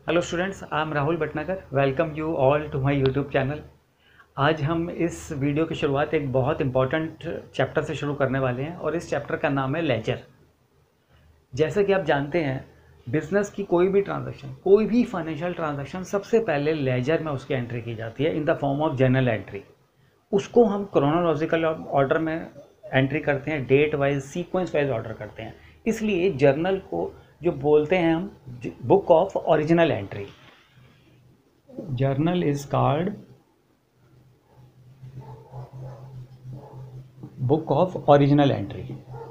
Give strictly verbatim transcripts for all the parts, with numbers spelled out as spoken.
Hello students, I am Rahul Bhatnagar. Welcome you all to my YouTube channel. आज हम इस video की शुरुआत एक बहुत इंपॉर्टेंट चैप्टर से शुरू करने वाले हैं और इस चैप्टर का नाम है लेजर। जैसे कि आप जानते हैं, बिजनेस की कोई भी ट्रांजैक्शन, कोई भी फाइनेंशियल ट्रांजैक्शन सबसे पहले लेजर में उसकी एंट्री की जाती है in the form of journal entry. उसको हम क्रोनोलॉजिकल ऑर्डर में एंट्री करते हैं, date wise, sequence wise order करते हैं। इसलिए जर्नल को जो बोलते हैं हम book of original entry. Journal is called book of original entry.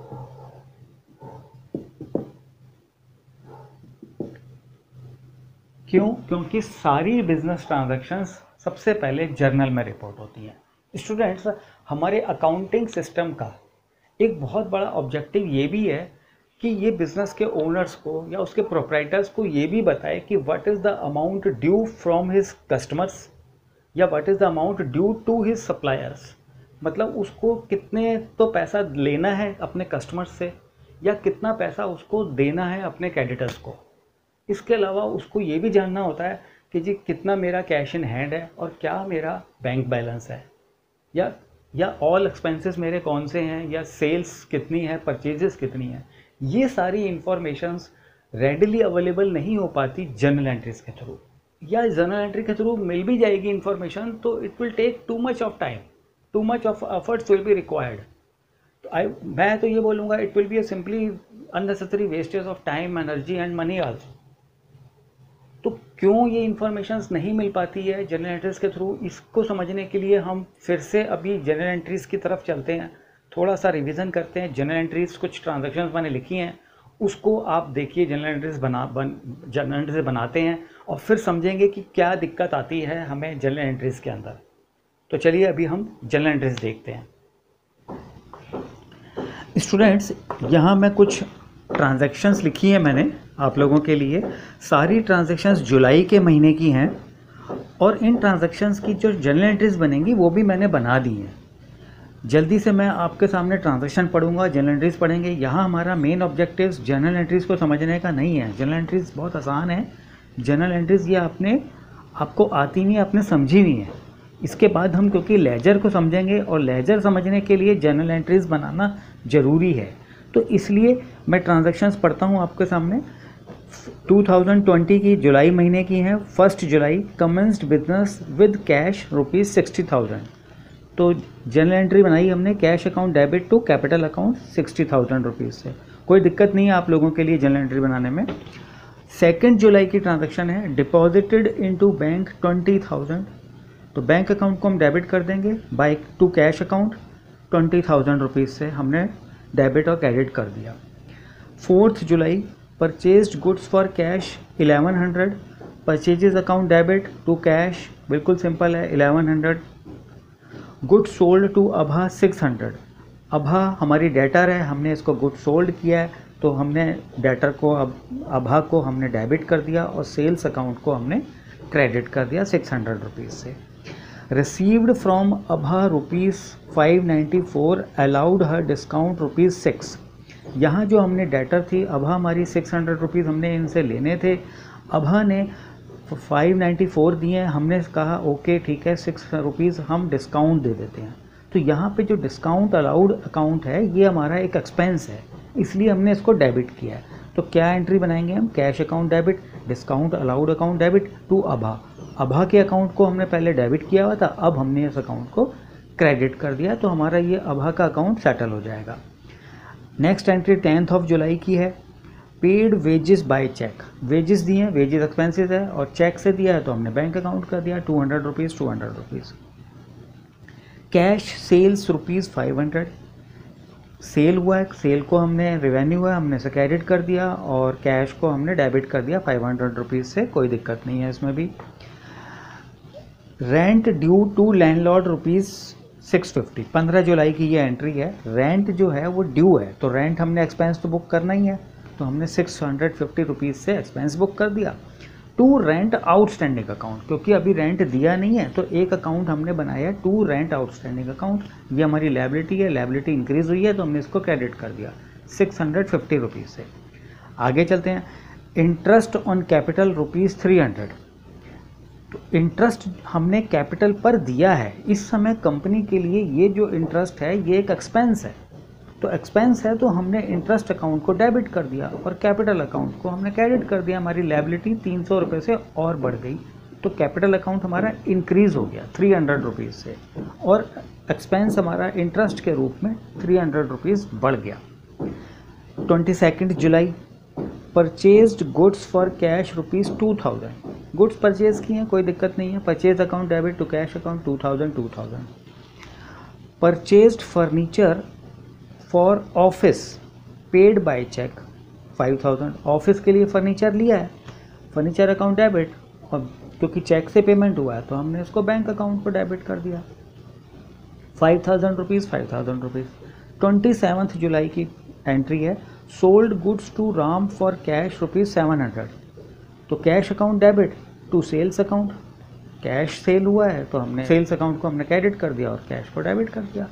क्यों? क्योंकि सारी बिजनेस ट्रांजैक्शंस सबसे पहले जर्नल में रिपोर्ट होती हैं। स्टूडेंट्स, हमारे अकाउंटिंग सिस्टम का एक बहुत बड़ा ऑब्जेक्टिव ये भी है कि ये बिज़नेस के ओनर्स को या उसके प्रोप्राइटर्स को ये भी बताए कि what is the amount due from his customers या what is the amount due to his suppliers. मतलब उसको कितने तो पैसा लेना है अपने कस्टमर्स से या कितना पैसा उसको देना है अपने क्रेडिटर्स को। इसके अलावा उसको ये भी जानना होता है कि जी कितना मेरा कैश इन हैंड है और क्या मेरा बैंक बैलेंस है, या या ऑल एक्सपेंसेस मेरे कौन से हैं, या सेल्स कितनी है, परचेजेस कितनी है। ये सारी इंफॉर्मेशंस रेडिली अवेलेबल नहीं हो पाती जर्नल एंट्रीज के थ्रू, या जर्नल एंट्री के थ्रू मिल भी जाएगी इंफॉर्मेशन तो it will take too much of time, too much of efforts will be required. तो आई मैं तो ये बोलूँगा it will be a simply unnecessary wastage of time, energy and money also. तो क्यों ये इंफॉर्मेशंस नहीं मिल पाती है जर्नल एंट्रीज के थ्रू, इसको समझने के लिए हम फिर से अभी जर्नल एंट्रीज की तरफ चलते हैं, थोड़ा सा रिवीजन करते हैं। जर्नल एंट्रीज कुछ ट्रांजैक्शंस मैंने लिखी हैं, उसको आप देखिए, जर्नल एंट्रीज बना बन जर्नल एंट्रीज बनाते हैं और फिर समझेंगे कि क्या दिक्कत आती है हमें जर्नल एंट्रीज के अंदर। तो चलिए अभी हम जर्नल एंट्रीज देखते हैं। स्टूडेंट्स, यहाँ मैं कुछ ट्रांजैक्शंस लिखी हैं मैंने आप लोगों के लिए। सारी ट्रांजैक्शंस जुलाई के महीने की हैं और इन ट्रांजैक्शंस की जो जर्नल एंट्रीज बनेंगी वो भी मैंने बना दी हैं। जल्दी से मैं आपके सामने ट्रांजैक्शन पढ़ूंगा, जर्नल एंट्रीज पढ़ेंगे। यहाँ हमारा मेन ऑब्जेक्टिव जर्नल एंट्रीज को समझने का नहीं है। जर्नल एंट्रीज बहुत आसान है। जर्नल एंट्रीज ये आपने आपको आती नहीं, आपने समझी नहीं है। इसके बाद हम क्योंकि लेजर को समझेंगे और लेजर समझने के लिए जर्नल एंट्रीज बनाना ज़रूरी है, तो इसलिए मैं ट्रांजैक्शंस पढ़ता हूँ आपके सामने। दो हज़ार बीस की जुलाई महीने की हैं। First July commenced business with cash rupees sixty thousand. तो जर्नल एंट्री बनाई हमने, cash account debit to capital account sixty thousand rupees से। कोई दिक्कत नहीं है आप लोगों के लिए जर्नल एंट्री बनाने में। सेकेंड जुलाई की ट्रांजैक्शन है, deposited into bank twenty thousand. तो बैंक अकाउंट को हम डेबिट कर देंगे by to cash account, twenty thousand rupees से हमने डेबिट और क्रेडिट कर दिया। Fourth July purchased goods for cash eleven hundred, purchases account debit to cash, बिल्कुल सिंपल है, eleven hundred. Goods sold to Abha six hundred. Abha हमारी डेटर है, हमने इसको गुड्स सोल्ड किया है तो हमने डेटर को, अब अभा को हमने डेबिट कर दिया और सेल्स अकाउंट को हमने क्रेडिट कर दिया सिक्स हंड्रेड रुपीज़ से। Received from Abha rupees five ninety four, allowed her discount rupees six. यहाँ जो हमने डेटर थी अभा हमारी सिक्स हंड्रेड रुपीज़ हमने इनसे लेने थे, अभा ने फाइव नाइन्टी फोर दिए, हमने कहा ओके ठीक है, सिक्स रुपीज़ हम डिस्काउंट दे देते हैं। तो यहाँ पे जो डिस्काउंट अलाउड अकाउंट है ये हमारा एक एक्सपेंस है, इसलिए हमने इसको डेबिट किया है। तो क्या एंट्री बनाएंगे हम, cash account debit, discount allowed account debit to Abha. Abha के अकाउंट को हमने पहले डेबिट किया हुआ था, अब हमने इस अकाउंट को क्रेडिट कर दिया, तो हमारा ये अभा का अकाउंट सेटल हो जाएगा। Next entry tenth of July की है, paid wages by cheque. Wages दिए हैं, वेजेस एक्सपेंसेस है और चेक से दिया है तो हमने बैंक अकाउंट कर दिया, two hundred rupees two hundred rupees. Cash sales rupees five hundred, sale हुआ है, सेल को हमने रेवेन्यू है हमने से क्रेडिट कर दिया और कैश को हमने डेबिट कर दिया फाइव हंड्रेड रुपीज़ से, कोई दिक्कत नहीं है इसमें भी। Rent due to landlord rupees six fifty, पंद्रह जुलाई की ये एंट्री है। रेंट जो है वो ड्यू है तो रेंट हमने एक्सपेंस तो बुक करना ही है, तो हमने सिक्स हंड्रेड फिफ्टी रुपीज़ से एक्सपेंस बुक कर दिया। टू रेंट आउटस्टैंडिंग अकाउंट, क्योंकि अभी रेंट दिया नहीं है तो एक अकाउंट हमने बनाया टू रेंट आउटस्टैंडिंग अकाउंट। ये हमारी लायबिलिटी है, लायबिलिटी इंक्रीज हुई है तो हमने इसको क्रेडिट कर दिया सिक्स हंड्रेड फिफ्टी रुपीज़ से। आगे चलते हैं। Interest on capital rupees three hundred. तो इंटरेस्ट हमने कैपिटल पर दिया है, इस समय कंपनी के लिए ये जो इंटरेस्ट है ये एक एक्सपेंस है। तो एक्सपेंस है तो हमने इंटरेस्ट अकाउंट को डेबिट कर दिया और कैपिटल अकाउंट को हमने क्रेडिट कर दिया। हमारी लायबिलिटी तीन सौ रुपये से और बढ़ गई, तो कैपिटल अकाउंट हमारा इंक्रीज हो गया थ्री हंड्रेड रुपीज़ से, और एक्सपेंस हमारा इंटरेस्ट के रूप में थ्री हंड्रेड रुपीज़ बढ़ गया। Twenty second July, purchased goods for cash rupees two thousand. Goods purchase किए हैं, कोई दिक्कत नहीं है। Purchase account debit to cash account two thousand two thousand. Purchased furniture for office paid by cheque five thousand. Office के लिए furniture लिया है, फर्नीचर अकाउंट डेबिट, और क्योंकि चेक से पेमेंट हुआ है तो हमने उसको बैंक अकाउंट पर डेबिट कर दिया five thousand rupees five thousand rupees. Twenty seventh July की एंट्री है, sold goods to Ram for cash rupees seven hundred. तो cash account debit to sales account, cash sale हुआ है तो हमने सेल्स अकाउंट को हमने क्रेडिट कर दिया और कैश को डेबिट कर दिया।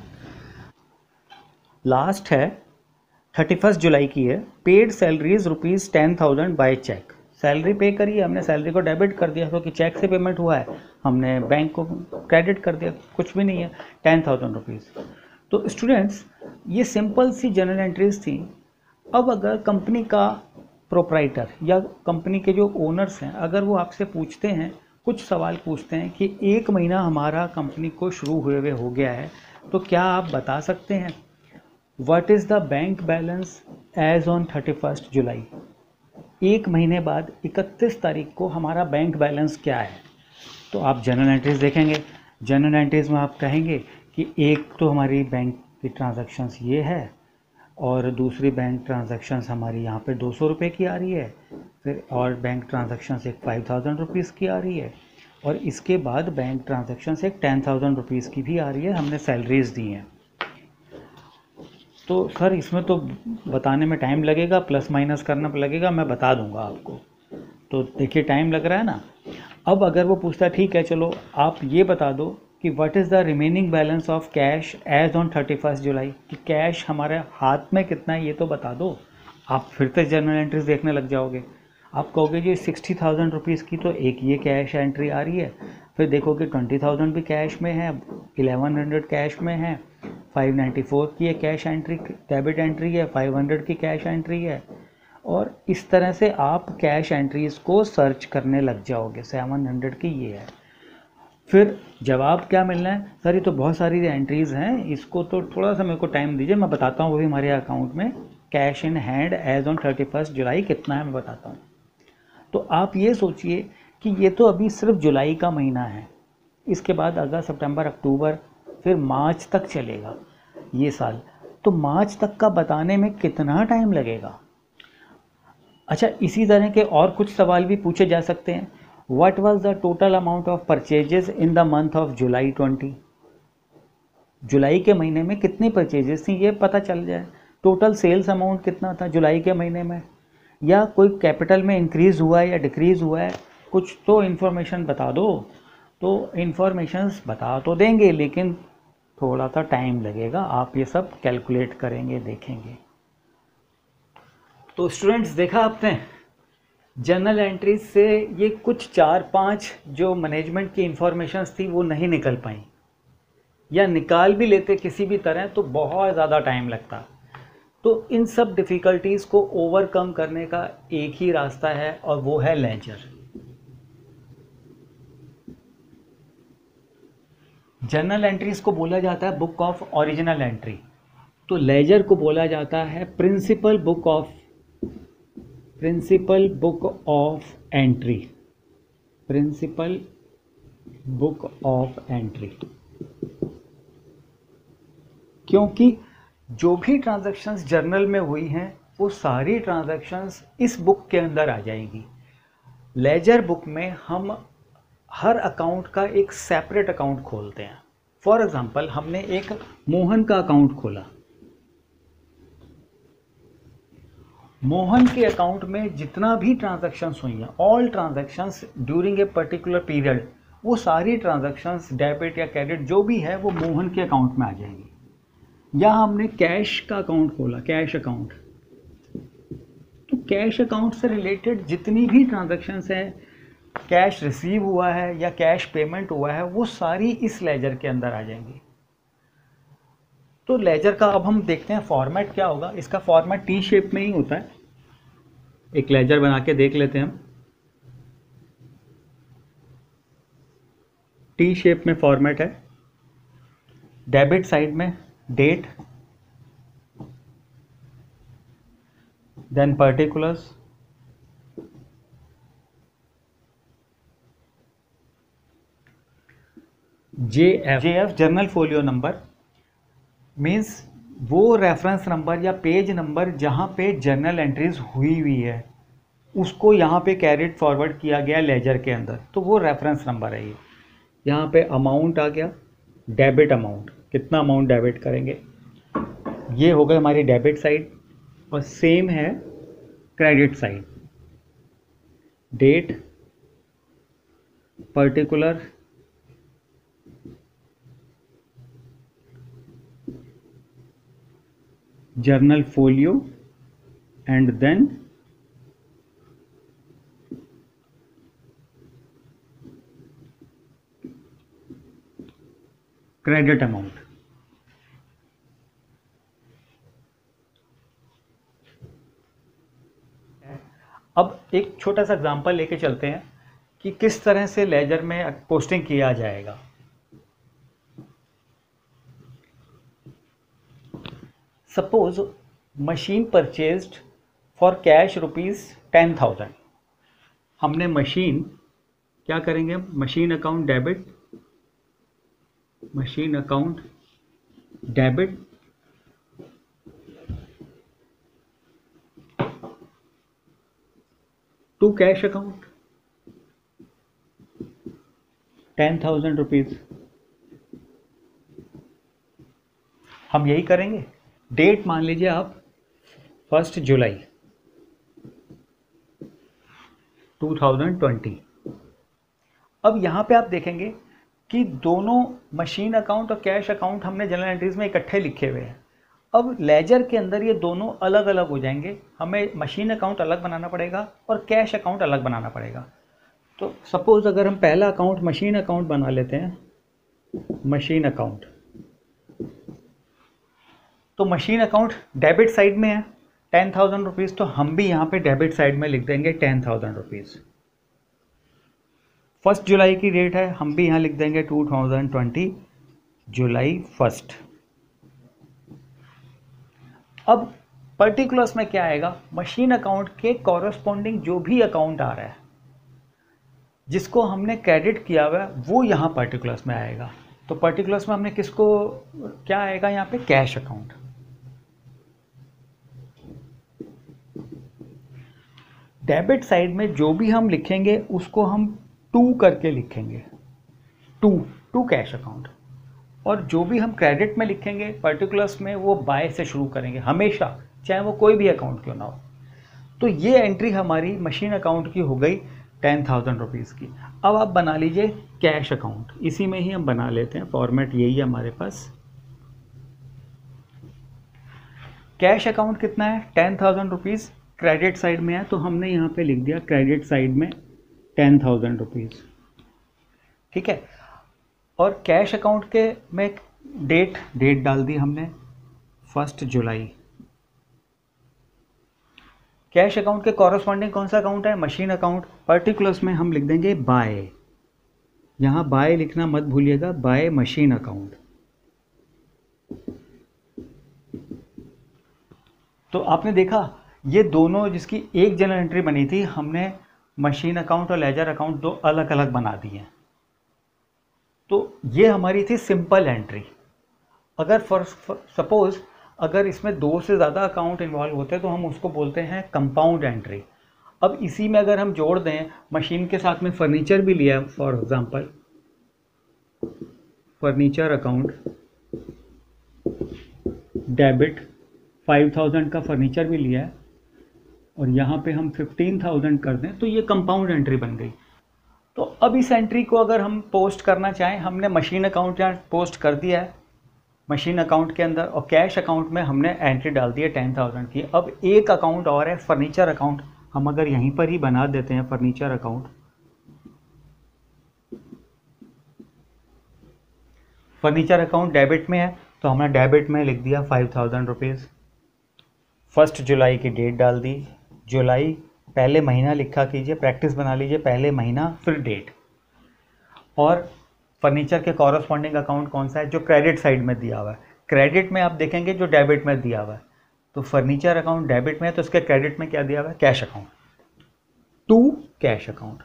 लास्ट है थर्टी फर्स्ट जुलाई की है, paid salaries rupees ten thousand by cheque. Salary pay करी, हमने सैलरी को डेबिट कर दिया क्योंकि चेक से पेमेंट हुआ है, हमने बैंक को क्रेडिट कर दिया, कुछ भी नहीं है, टेन थाउजेंड रुपीज़। तो स्टूडेंट्स, ये सिंपल सी जनरल एंट्रीज थी। अब अगर कंपनी का प्रोप्राइटर या कंपनी के जो ओनर्स हैं, अगर वो आपसे पूछते हैं, कुछ सवाल पूछते हैं कि एक महीना हमारा कंपनी को शुरू हुए हुए हो गया है, तो क्या आप बता सकते हैं what is the bank balance as on thirty first July. एक महीने बाद इकतीस तारीख को हमारा बैंक बैलेंस क्या है। तो आप जनरल एंट्रीज देखेंगे, जनरल एंट्रीज में आप कहेंगे कि एक तो हमारी बैंक की ट्रांजैक्शंस ये है, और दूसरी बैंक ट्रांजैक्शंस हमारी यहाँ पे दो सौ रुपये की आ रही है, फिर और बैंक ट्रांजैक्शंस एक फाइव थाउजेंड रुपीज़ की आ रही है, और इसके बाद बैंक ट्रांजैक्शंस एक टेन थाउजेंड रुपीज़ की भी आ रही है, हमने सैलरीज दी हैं। तो सर इसमें तो बताने में टाइम लगेगा, प्लस माइनस करना लगेगा, मैं बता दूंगा आपको। तो देखिए टाइम लग रहा है ना। अब अगर वो पूछता है ठीक है चलो आप ये बता दो कि what is the remaining balance of cash as on thirty first July, कि कैश हमारे हाथ में कितना है ये तो बता दो। आप फिर से जनरल एंट्रीज देखने लग जाओगे, आप कहोगे जी सिक्सटी थाउजेंड रुपीज़ की तो एक ये कैश एंट्री आ रही है, फिर देखोगे ट्वेंटी थाउजेंड भी कैश में है, इलेवन हंड्रेड कैश में है, फाइव नाइन्टी फोर की एक कैश एंट्री डेबिट एंट्री है, फाइव हंड्रेड की कैश एंट्री है, और इस तरह से आप कैश एंट्रीज़ को सर्च करने लग जाओगे। सेवन हंड्रेड की ये है, फिर जवाब क्या मिलना है, सर ये तो बहुत सारी एंट्रीज़ हैं, इसको तो थोड़ा सा मेरे को टाइम दीजिए, मैं बताता हूँ वो भी हमारे अकाउंट में cash in hand as on thirty first July कितना है मैं बताता हूँ। तो आप ये सोचिए कि ये तो अभी सिर्फ जुलाई का महीना है, इसके बाद अगस्त सितंबर अक्टूबर फिर मार्च तक चलेगा ये साल, तो मार्च तक का बताने में कितना टाइम लगेगा। अच्छा, इसी तरह के और कुछ सवाल भी पूछे जा सकते हैं। What was the total amount of purchases in the month of July twenty, जुलाई के महीने में कितनी परचेजेस थी ये पता चल जाए। टोटल सेल्स अमाउंट कितना था जुलाई के महीने में, या कोई कैपिटल में इंक्रीज़ हुआ है या डिक्रीज़ हुआ है, कुछ तो इन्फॉर्मेशन बता दो। तो इन्फॉर्मेशंस बता तो देंगे लेकिन थोड़ा सा टाइम लगेगा, आप ये सब कैलकुलेट करेंगे देखेंगे। तो स्टूडेंट्स देखा आपने, जर्नल एंट्रीज से ये कुछ चार पांच जो मैनेजमेंट की इन्फॉर्मेशंस थी वो नहीं निकल पाई, या निकाल भी लेते किसी भी तरह तो बहुत ज़्यादा टाइम लगता। तो इन सब डिफ़िकल्टीज़ को ओवरकम करने का एक ही रास्ता है और वो है लेजर। जर्नल एंट्रीज को बोला जाता है बुक ऑफ ओरिजिनल एंट्री, तो लेजर को बोला जाता है principal book of principal book of entry principal book of entry क्योंकि जो भी ट्रांजैक्शंस जर्नल में हुई हैं वो सारी ट्रांजैक्शंस इस बुक के अंदर आ जाएंगी। लेजर बुक में हम हर अकाउंट का एक सेपरेट अकाउंट खोलते हैं। फॉर एग्जांपल हमने एक मोहन का अकाउंट खोला, मोहन के अकाउंट में जितना भी ट्रांजैक्शंस हुई हैं, all transactions during a particular period, वो सारी ट्रांजैक्शंस डेबिट या क्रेडिट जो भी है वो मोहन के अकाउंट में आ जाएंगी। या हमने कैश का अकाउंट खोला, कैश अकाउंट, तो कैश अकाउंट से रिलेटेड जितनी भी ट्रांजैक्शंस हैं, कैश रिसीव हुआ है या कैश पेमेंट हुआ है, वो सारी इस लेजर के अंदर आ जाएंगी। तो लेजर का अब हम देखते हैं फॉर्मेट क्या होगा। इसका फॉर्मेट टी शेप में ही होता है। एक लेजर बना के देख लेते हैं हम। टी शेप में फॉर्मेट है। डेबिट साइड में date, then particulars, J F J F journal folio number means वो रेफरेंस नंबर या पेज नंबर जहाँ पे जर्नल एंट्रीज हुई हुई है उसको यहाँ पे कैरिड फॉरवर्ड किया गया लेजर के अंदर, तो वो रेफरेंस नंबर है। ये यहाँ पे अमाउंट आ गया, डेबिट अमाउंट, कितना अमाउंट डेबिट करेंगे, ये हो गई हमारी डेबिट साइड। और सेम है credit side, date, particular, journal folio and then credit amount. अब एक छोटा सा एग्जांपल लेके चलते हैं कि किस तरह से लेजर में पोस्टिंग किया जाएगा। Suppose machine purchased for cash rupees ten thousand. हमने मशीन क्या करेंगे, machine account debit, machine account debit, to cash account ten thousand rupees. हम यही करेंगे। डेट मान लीजिए आप first July two thousand twenty. अब यहाँ पे आप देखेंगे कि दोनों मशीन अकाउंट और कैश अकाउंट हमने जनरल एंट्रीज में इकट्ठे लिखे हुए हैं। अब लेजर के अंदर ये दोनों अलग अलग हो जाएंगे। हमें मशीन अकाउंट अलग बनाना पड़ेगा और कैश अकाउंट अलग बनाना पड़ेगा। तो सपोज अगर हम पहला अकाउंट मशीन अकाउंट बना लेते हैं, मशीन अकाउंट, तो मशीन अकाउंट डेबिट साइड में है टेन थाउजेंड रुपीज़, तो हम भी यहाँ पे डेबिट साइड में लिख देंगे ten thousand rupees. First July की डेट है, हम भी यहाँ लिख देंगे two thousand twenty July first. अब पर्टिकुलर्स में क्या आएगा, मशीन अकाउंट के कॉरस्पॉन्डिंग जो भी अकाउंट आ रहा है जिसको हमने क्रेडिट किया हुआ है वो यहाँ पर्टिकुलर्स में आएगा। तो पर्टिकुलर्स में हमने किसको, क्या आएगा यहाँ पे, कैश अकाउंट। डेबिट साइड में जो भी हम लिखेंगे उसको हम टू करके लिखेंगे, टू टू कैश अकाउंट। और जो भी हम क्रेडिट में लिखेंगे पर्टिकुलर्स में वो बाय से शुरू करेंगे हमेशा, चाहे वो कोई भी अकाउंट क्यों ना हो। तो ये एंट्री हमारी मशीन अकाउंट की हो गई टेन थाउजेंड रुपीज़ की। अब आप बना लीजिए कैश अकाउंट, इसी में ही हम बना लेते हैं, फॉर्मेट यही है हमारे पास। कैश अकाउंट कितना है, ten thousand rupees, credit side में है तो हमने यहाँ पे लिख दिया क्रेडिट साइड में टेन थाउजेंड रुपीज़, ठीक है। और कैश अकाउंट के में डेट डेट डाल दी हमने फर्स्ट जुलाई। कैश अकाउंट के कॉरस्पॉन्डिंग कौन सा अकाउंट है, मशीन अकाउंट। पर्टिकुलर्स में हम लिख देंगे बाय, यहाँ बाय लिखना मत भूलिएगा, बाय मशीन अकाउंट। तो आपने देखा ये दोनों जिसकी एक जनरल एंट्री बनी थी, हमने मशीन अकाउंट और लेजर अकाउंट दो अलग अलग बना दिए। तो ये हमारी थी सिंपल एंट्री। अगर फॉर सपोज अगर इसमें दो से ज़्यादा अकाउंट इन्वॉल्व होते हैं तो हम उसको बोलते हैं कंपाउंड एंट्री। अब इसी में अगर हम जोड़ दें, मशीन के साथ में फर्नीचर भी लिया, for example furniture account debit five thousand का फर्नीचर भी लिया है और यहाँ पे हम फिफ्टीन थाउजेंड कर दें तो ये कंपाउंड एंट्री बन गई। तो अब इस एंट्री को अगर हम पोस्ट करना चाहें, हमने मशीन अकाउंट यहाँ पोस्ट कर दिया है, मशीन अकाउंट के अंदर, और कैश अकाउंट में हमने एंट्री डाल दी है टेन थाउजेंड की। अब एक अकाउंट और है फर्नीचर अकाउंट, हम अगर यहीं पर ही बना देते हैं furniture account. Furniture account debit में है तो हमने डेबिट में लिख दिया five thousand rupees. First July की डेट डाल दी, जुलाई पहले महीना लिखा कीजिए, प्रैक्टिस बना लीजिए, पहले महीना फिर डेट। और फर्नीचर के कॉरस्पॉन्डिंग अकाउंट कौन सा है, जो क्रेडिट साइड में दिया हुआ है। क्रेडिट में आप देखेंगे जो डेबिट में दिया हुआ है, तो फर्नीचर अकाउंट डेबिट में है तो उसके क्रेडिट में क्या दिया हुआ है, cash account, to cash account.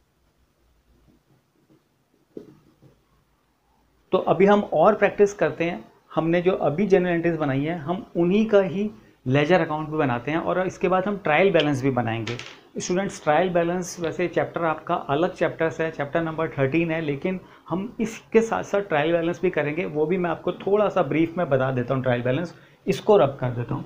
तो अभी हम और प्रैक्टिस करते हैं। हमने जो अभी जनरल एंट्रीज बनाई है हम उन्हीं का ही लेजर अकाउंट भी बनाते हैं, और इसके बाद हम ट्रायल बैलेंस भी बनाएंगे। स्टूडेंट्स, ट्रायल बैलेंस वैसे चैप्टर आपका अलग चैप्टर्स है, चैप्टर नंबर थर्टीन है, लेकिन हम इसके साथ साथ ट्रायल बैलेंस भी करेंगे। वो भी मैं आपको थोड़ा सा ब्रीफ में बता देता हूँ। ट्रायल बैलेंस इसको रब कर देता हूँ।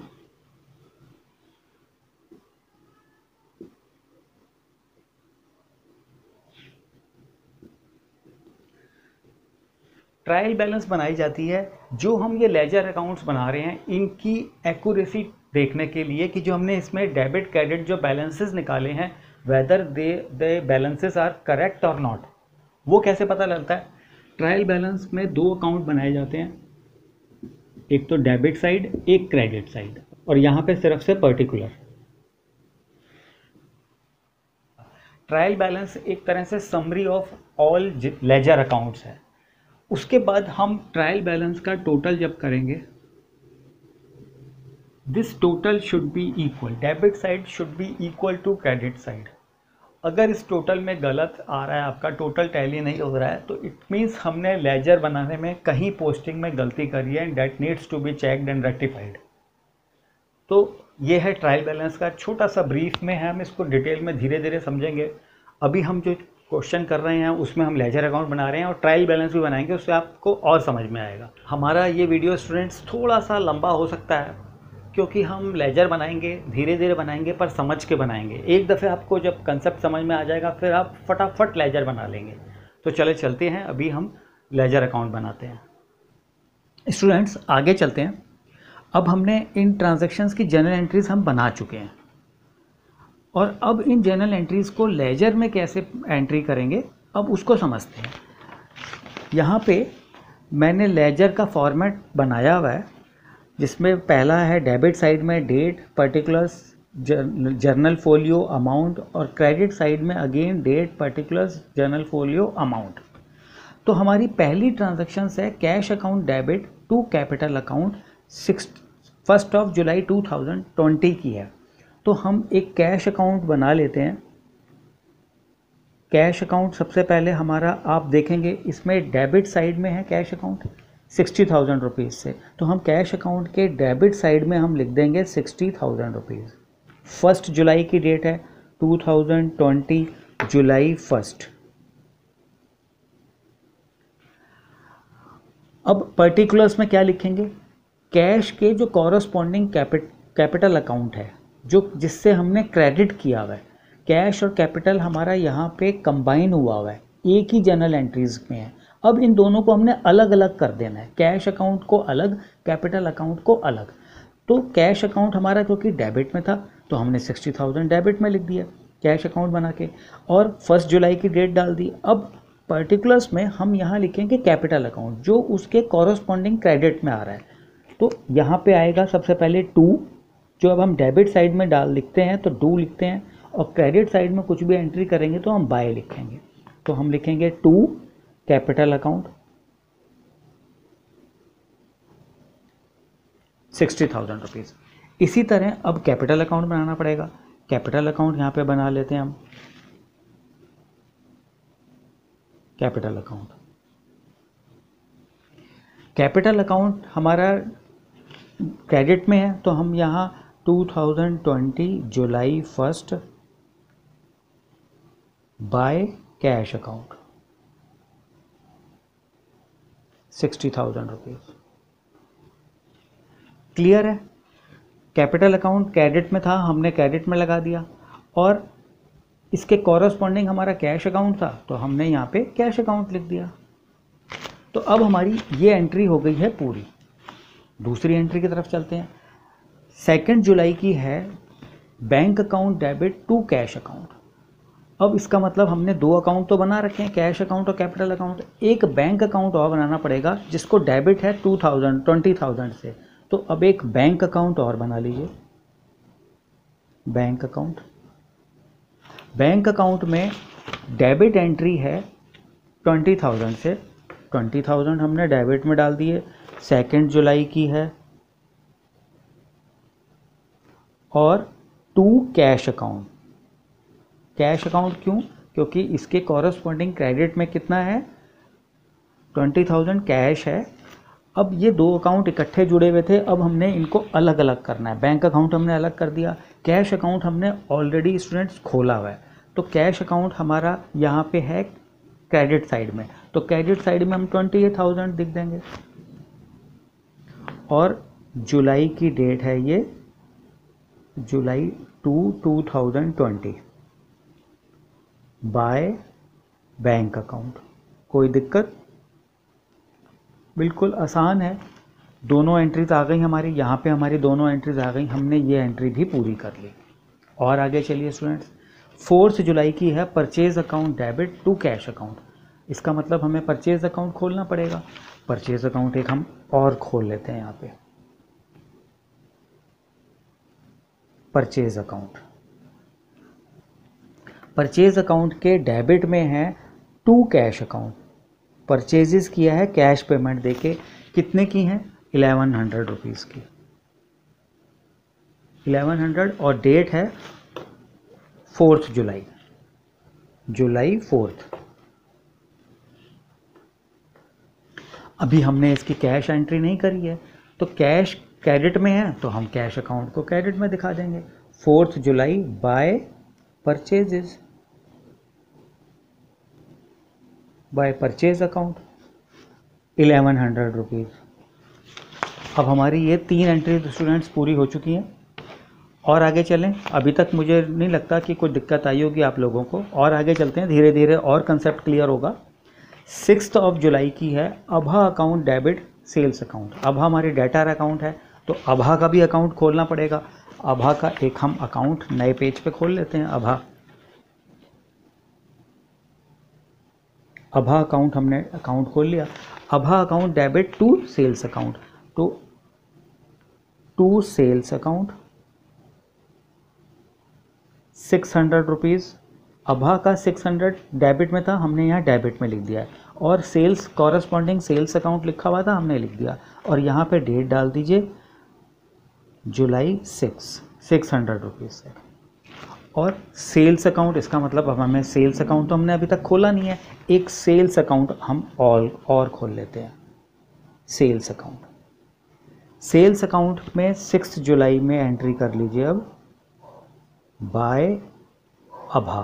ट्रायल बैलेंस बनाई जाती है जो हम ये लेजर अकाउंट्स बना रहे हैं इनकी एक्यूरेसी देखने के लिए, कि जो हमने इसमें डेबिट क्रेडिट जो बैलेंसेस निकाले हैं whether the the balances are correct और नॉट, वो कैसे पता लगता है। ट्रायल बैलेंस में दो अकाउंट बनाए जाते हैं, एक तो डेबिट साइड, एक क्रेडिट साइड, और यहाँ पे सिर्फ से पर्टिकुलर। ट्रायल बैलेंस एक तरह से summary of all ledger accounts है। उसके बाद हम ट्रायल बैलेंस का टोटल जब करेंगे, this total should be equal, debit side should be equal to credit side. अगर इस टोटल में गलत आ रहा है, आपका टोटल टैली नहीं हो रहा है, तो इट मीन्स हमने लेजर बनाने में कहीं पोस्टिंग में गलती करी है, and that needs to be checked and rectified. तो ये है ट्रायल बैलेंस का छोटा सा ब्रीफ में है, हम इसको डिटेल में धीरे धीरे समझेंगे। अभी हम जो क्वेश्चन कर रहे हैं उसमें हम लेजर अकाउंट बना रहे हैं और ट्रायल बैलेंस भी बनाएंगे, उससे आपको और समझ में आएगा। हमारा ये वीडियो स्टूडेंट्स थोड़ा सा लंबा हो सकता है, क्योंकि हम लेजर बनाएंगे, धीरे धीरे बनाएंगे, पर समझ के बनाएंगे। एक दफ़े आपको जब कंसेप्ट समझ में आ जाएगा फिर आप फटाफट लेजर बना लेंगे। तो चले चलते हैं, अभी हम लेजर अकाउंट बनाते हैं। स्टूडेंट्स आगे चलते हैं। अब हमने इन ट्रांजैक्शंस की जनरल एंट्रीज हम बना चुके हैं, और अब इन जनरल एंट्रीज़ को लेजर में कैसे एंट्री करेंगे अब उसको समझते हैं। यहाँ पे मैंने लेजर का फॉर्मेट बनाया हुआ है, जिसमें पहला है डेबिट साइड में date, particulars, journal folio, amount, और क्रेडिट साइड में again date, particulars, journal folio, amount. तो हमारी पहली ट्रांजैक्शंस है cash account debit to capital account, six first of July two thousand twenty की है। तो हम एक कैश अकाउंट बना लेते हैं। कैश अकाउंट सबसे पहले हमारा, आप देखेंगे इसमें डेबिट साइड में है cash account sixty thousand rupees से, तो हम कैश अकाउंट के डेबिट साइड में हम लिख देंगे sixty thousand rupees. First July की डेट है two thousand twenty, July first. अब पर्टिकुलर्स में क्या लिखेंगे, कैश के जो कॉरस्पॉन्डिंग कैपिट कैपिटल अकाउंट है, जो जिससे हमने क्रेडिट किया हुआ है। कैश और कैपिटल हमारा यहाँ पे कंबाइन हुआ हुआ है, एक ही जनरल एंट्रीज में है। अब इन दोनों को हमने अलग अलग कर देना है, कैश अकाउंट को अलग, कैपिटल अकाउंट को अलग। तो कैश अकाउंट हमारा क्योंकि डेबिट में था तो हमने सिक्सटी थाउजेंड डेबिट में लिख दिया कैश अकाउंट बना के, और फर्स्ट जुलाई की डेट डाल दी। अब पर्टिकुलर्स में हम यहाँ लिखेंगे कैपिटल अकाउंट, जो उसके कॉरस्पॉन्डिंग क्रेडिट में आ रहा है। तो यहाँ पे आएगा सबसे पहले टू, जो अब हम डेबिट साइड में डाल लिखते हैं तो डू लिखते हैं, और क्रेडिट साइड में कुछ भी एंट्री करेंगे तो हम बाय लिखेंगे। तो हम लिखेंगे to capital account sixty thousand rupees. इसी तरह अब कैपिटल अकाउंट बनाना पड़ेगा। कैपिटल अकाउंट यहाँ पे बना लेते हैं हम, कैपिटल अकाउंट। कैपिटल अकाउंट हमारा क्रेडिट में है तो हम यहाँ two thousand twenty July first by cash account sixty thousand rupees. Clear है। कैपिटल अकाउंट क्रेडिट में था, हमने क्रेडिट में लगा दिया, और इसके कॉरस्पॉन्डिंग हमारा कैश अकाउंट था तो हमने यहाँ पे कैश अकाउंट लिख दिया। तो अब हमारी ये एंट्री हो गई है पूरी। दूसरी एंट्री की तरफ चलते हैं। सेकेंड जुलाई की है bank account debit to cash account. अब इसका मतलब हमने दो अकाउंट तो बना रखे हैं, कैश अकाउंट और कैपिटल अकाउंट। एक बैंक अकाउंट और बनाना पड़ेगा जिसको डेबिट है टू थाउजेंड ट्वेंटी थाउजेंड से। तो अब एक बैंक अकाउंट और बना लीजिए, बैंक अकाउंट। बैंक अकाउंट में डेबिट एंट्री है ट्वेंटी थाउजेंड से, ट्वेंटी थाउजेंड हमने डेबिट में डाल दिए। सेकेंड जुलाई की है। और to cash account. Cash account क्यों? क्योंकि इसके कॉरस्पॉन्डिंग क्रेडिट में कितना है, ट्वेंटी थाउजेंड कैश है। अब ये दो अकाउंट इकट्ठे जुड़े हुए थे, अब हमने इनको अलग अलग करना है। बैंक अकाउंट हमने अलग कर दिया, कैश अकाउंट हमने ऑलरेडी स्टूडेंट्स खोला हुआ है। तो कैश अकाउंट हमारा यहाँ पे है क्रेडिट साइड में, तो क्रेडिट साइड में हम ट्वेंटी एट थाउजेंड लिख देंगे। और जुलाई की डेट है ये July two two thousand twenty by bank account. कोई दिक्कत? बिल्कुल आसान है। दोनों एंट्रीज आ गई हमारी, यहाँ पे हमारी दोनों एंट्रीज आ गई, हमने ये एंट्री भी पूरी कर ली। और आगे चलिए स्टूडेंट्स, फोर्थ जुलाई की है purchase account debit to cash account. इसका मतलब हमें परचेज अकाउंट खोलना पड़ेगा। परचेज अकाउंट एक हम और खोल लेते हैं यहाँ पे, परचेज अकाउंट। परचेज अकाउंट के डेबिट में है टू कैश अकाउंट। परचेजेस किया है कैश पेमेंट देके, कितने की हैं, इलेवन हंड्रेड रुपीज़ की, इलेवन हंड्रेड। और डेट है फोर्थ जुलाई, जुलाई फोर्थ। अभी हमने इसकी कैश एंट्री नहीं करी है, तो कैश क्रेडिट में है तो हम कैश अकाउंट को क्रेडिट में दिखा देंगे। Fourth July by purchases, by purchase account eleven hundred rupees. अब हमारी ये तीन एंट्री स्टूडेंट्स पूरी हो चुकी हैं। और आगे चलें, अभी तक मुझे नहीं लगता कि कोई दिक्कत आई होगी आप लोगों को। और आगे चलते हैं, धीरे धीरे और कंसेप्ट क्लियर होगा। सिक्स्थ ऑफ जुलाई की है Abha account debit sales account. Abha हमारी डेटर अकाउंट है, तो अभा का भी अकाउंट खोलना पड़ेगा। अभा का एक हम अकाउंट नए पेज पे खोल लेते हैं। अभा अभा अकाउंट हमने अकाउंट खोल लिया। Abha account debit to sales account, तो to sales account six hundred rupees. Abha का सिक्स हंड्रेड डेबिट में था, हमने यहाँ डेबिट में लिख दिया। और सेल्स कॉरस्पॉन्डिंग सेल्स अकाउंट लिखा हुआ था, हमने लिख दिया। और यहाँ पे डेट डाल दीजिए July six, six hundred rupees से। और सेल्स अकाउंट, इसका मतलब अब हमें सेल्स अकाउंट तो हमने अभी तक खोला नहीं है, एक सेल्स अकाउंट हम ऑल और खोल लेते हैं। सेल्स अकाउंट, सेल्स अकाउंट में सिक्स जुलाई में एंट्री कर लीजिए अब by Abha,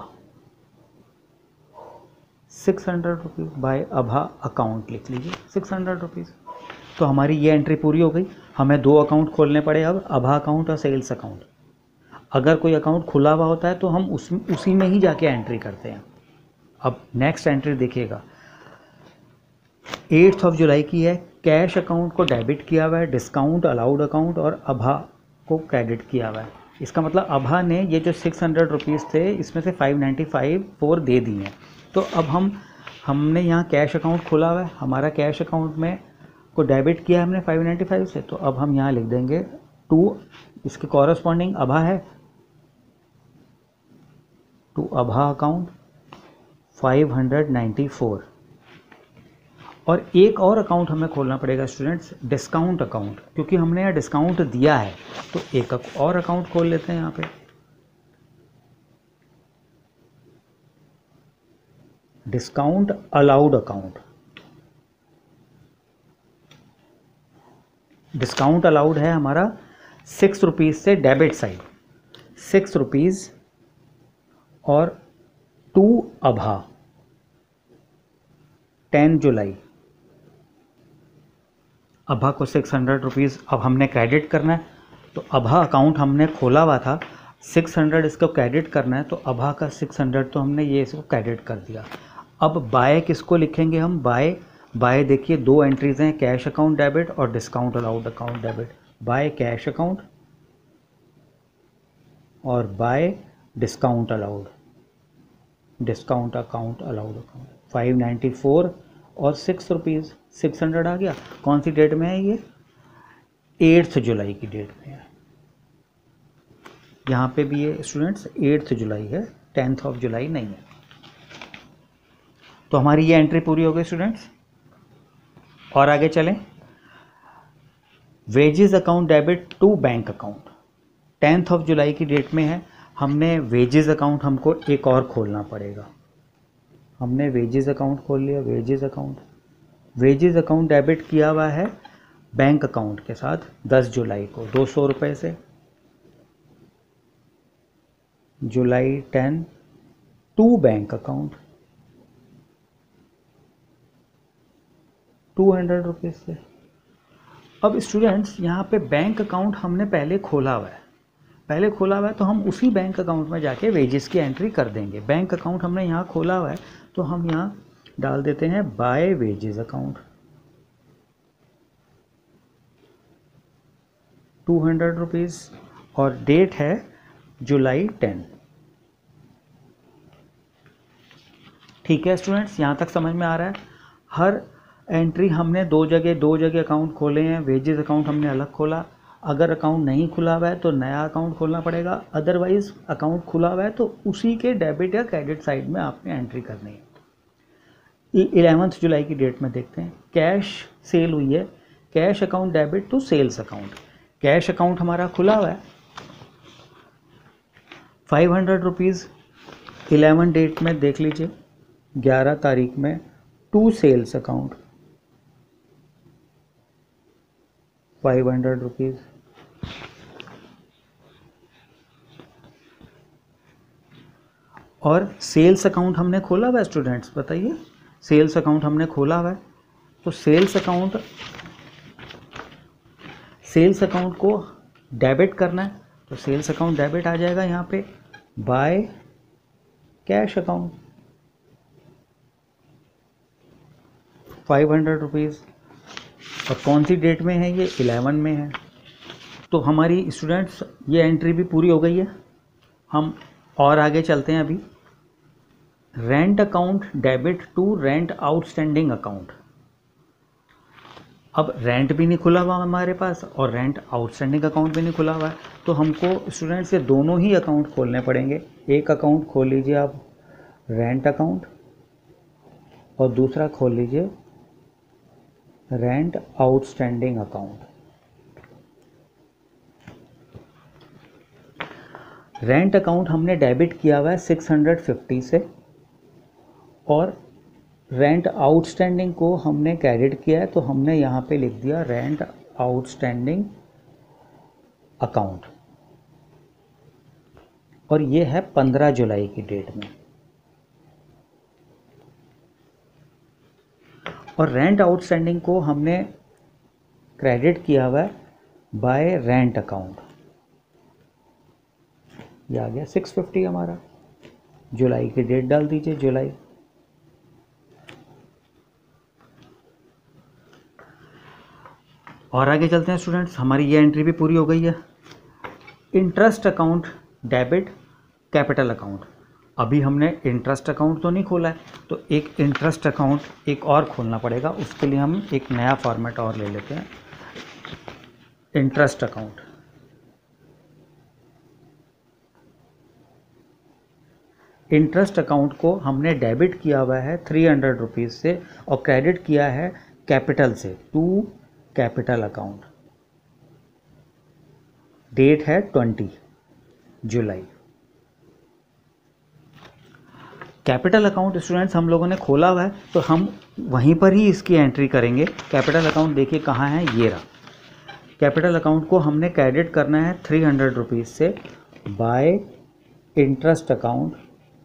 six hundred rupees by Abha account लिख लीजिए, सिक्स हंड्रेड रुपीज़। तो हमारी ये एंट्री पूरी हो गई। हमें दो अकाउंट खोलने पड़े अब, अभा अकाउंट और सेल्स अकाउंट। अगर कोई अकाउंट खुला हुआ होता है तो हम उस उसी में ही जाके एंट्री करते हैं। अब नेक्स्ट एंट्री देखिएगा, एट्थ ऑफ जुलाई की है। कैश अकाउंट को डेबिट किया हुआ है, डिस्काउंट अलाउड अकाउंट और अभा को क्रेडिट किया हुआ है। इसका मतलब अभा ने ये जो सिक्स हंड्रेड रुपीज़ थे इसमें से फाइव नाइन्टी फाइव फोर दे दिए हैं। तो अब हम हमने यहाँ कैश अकाउंट खोला हुआ है, हमारा कैश अकाउंट में को डेबिट किया हमने फाइव नाइन्टी फाइव से, तो अब हम यहाँ लिख देंगे टू, इसके कॉरस्पॉन्डिंग अभा है, to Abha account five hundred ninety four. और एक और अकाउंट हमें खोलना पड़ेगा स्टूडेंट्स, डिस्काउंट अकाउंट, क्योंकि हमने यहाँ डिस्काउंट दिया है। तो एक और अकाउंट खोल लेते हैं यहाँ पे, discount allowed account. Discount allowed है हमारा सिक्स रुपीज़ से डेबिट साइड, सिक्स रुपीज़ और to Abha, ten July. Abha को सिक्स हंड्रेड रुपीज़ अब हमने क्रेडिट करना है, तो अभा अकाउंट हमने खोला हुआ था, सिक्स हंड्रेड इसको क्रेडिट करना है, तो अभा का सिक्स हंड्रेड तो हमने ये इसको क्रेडिट कर दिया। अब बाय किसको लिखेंगे हम, बाय बाय देखिए दो एंट्रीज हैं, कैश अकाउंट डेबिट और discount allowed account debit. By cash account और by discount allowed, discount account allowed account. Five ninety four और सिक्स रुपीज़, सिक्स हंड्रेड आ गया। कौन सी डेट में है ये? एट्थ जुलाई की डेट में है। यहाँ पे भी ये स्टूडेंट्स एट्थ जुलाई है, टेंथ ऑफ जुलाई नहीं है। तो हमारी ये एंट्री पूरी हो गई स्टूडेंट्स। और आगे चलें, wages account debit to bank account, tenth of July की डेट में है। हमने वेजेस अकाउंट हमको एक और खोलना पड़ेगा। हमने वेजेस अकाउंट खोल लिया, wages account, wages account debit किया हुआ है बैंक अकाउंट के साथ दस जुलाई को दो सौ रुपये से। July ten to bank account two hundred rupees से। अब स्टूडेंट्स यहाँ पे बैंक अकाउंट हमने पहले खोला हुआ है, पहले खोला हुआ है तो हम उसी बैंक अकाउंट में जाके वेजेस की एंट्री कर देंगे। बैंक अकाउंट हमने यहाँ खोला हुआ है तो हम यहाँ डाल देते हैं by wages account two hundred rupees और डेट है जुलाई टेन। ठीक है स्टूडेंट्स, यहाँ तक समझ में आ रहा है। हर एंट्री हमने दो जगह दो जगह अकाउंट खोले हैं। वेजेस अकाउंट हमने अलग खोला, अगर अकाउंट नहीं खुला हुआ है तो नया अकाउंट खोलना पड़ेगा, अदरवाइज अकाउंट खुला हुआ है तो उसी के डेबिट या क्रेडिट साइड में आपने एंट्री करनी है। इलेवेंथ जुलाई की डेट में देखते हैं, कैश सेल हुई है, cash account debit to sales account. Cash account हमारा खुला हुआ है, five hundred rupees eleven date में देख लीजिए, ग्यारह तारीख में to sales account five hundred rupees. और सेल्स अकाउंट हमने खोला हुआ है स्टूडेंट्स, बताइए सेल्स अकाउंट हमने खोला हुआ है तो सेल्स अकाउंट सेल्स अकाउंट को डेबिट करना है तो सेल्स अकाउंट डेबिट आ जाएगा यहाँ पे by cash account five hundred rupees. और कौन सी डेट में है ये? इलेवन में है। तो हमारी स्टूडेंट्स ये एंट्री भी पूरी हो गई है। हम और आगे चलते हैं अभी। Rent account debit to rent outstanding account. अब रेंट भी नहीं खुला हुआ हमारे पास और रेंट आउटस्टैंडिंग अकाउंट भी नहीं खुला हुआ है तो हमको स्टूडेंट्स ये दोनों ही अकाउंट खोलने पड़ेंगे। एक अकाउंट खोल लीजिए आप रेंट अकाउंट और दूसरा खोल लीजिए rent outstanding account. Rent account हमने डेबिट किया हुआ है सिक्स हंड्रेड फिफ्टी से और रेंट आउटस्टैंडिंग को हमने क्रेडिट किया है तो हमने यहाँ पे लिख दिया रेंट आउटस्टैंडिंग अकाउंट और ये है पंद्रह जुलाई की डेट में। और रेंट आउटस्टैंडिंग को हमने क्रेडिट किया हुआ है बाय रेंट अकाउंट, ये आ गया सिक्स फिफ्टी हमारा। जुलाई की डेट डाल दीजिए जुलाई। और आगे चलते हैं स्टूडेंट्स, हमारी ये एंट्री भी पूरी हो गई है। Interest account debit capital account. अभी हमने इंटरेस्ट अकाउंट तो नहीं खोला है तो एक इंटरेस्ट अकाउंट एक और खोलना पड़ेगा। उसके लिए हम एक नया फॉर्मेट और ले लेते हैं, इंटरेस्ट अकाउंट। इंटरेस्ट अकाउंट को हमने डेबिट किया हुआ है थ्री हंड्रेड रुपीज़ से और क्रेडिट किया है कैपिटल से टू कैपिटल अकाउंट। डेट है twenty July. Capital account students हम लोगों ने खोला हुआ है तो हम वहीं पर ही इसकी एंट्री करेंगे। कैपिटल अकाउंट देखिए कहाँ है, ये रहा। कैपिटल अकाउंट को हमने क्रेडिट करना है थ्री हंड्रेड रुपीज़ से by interest account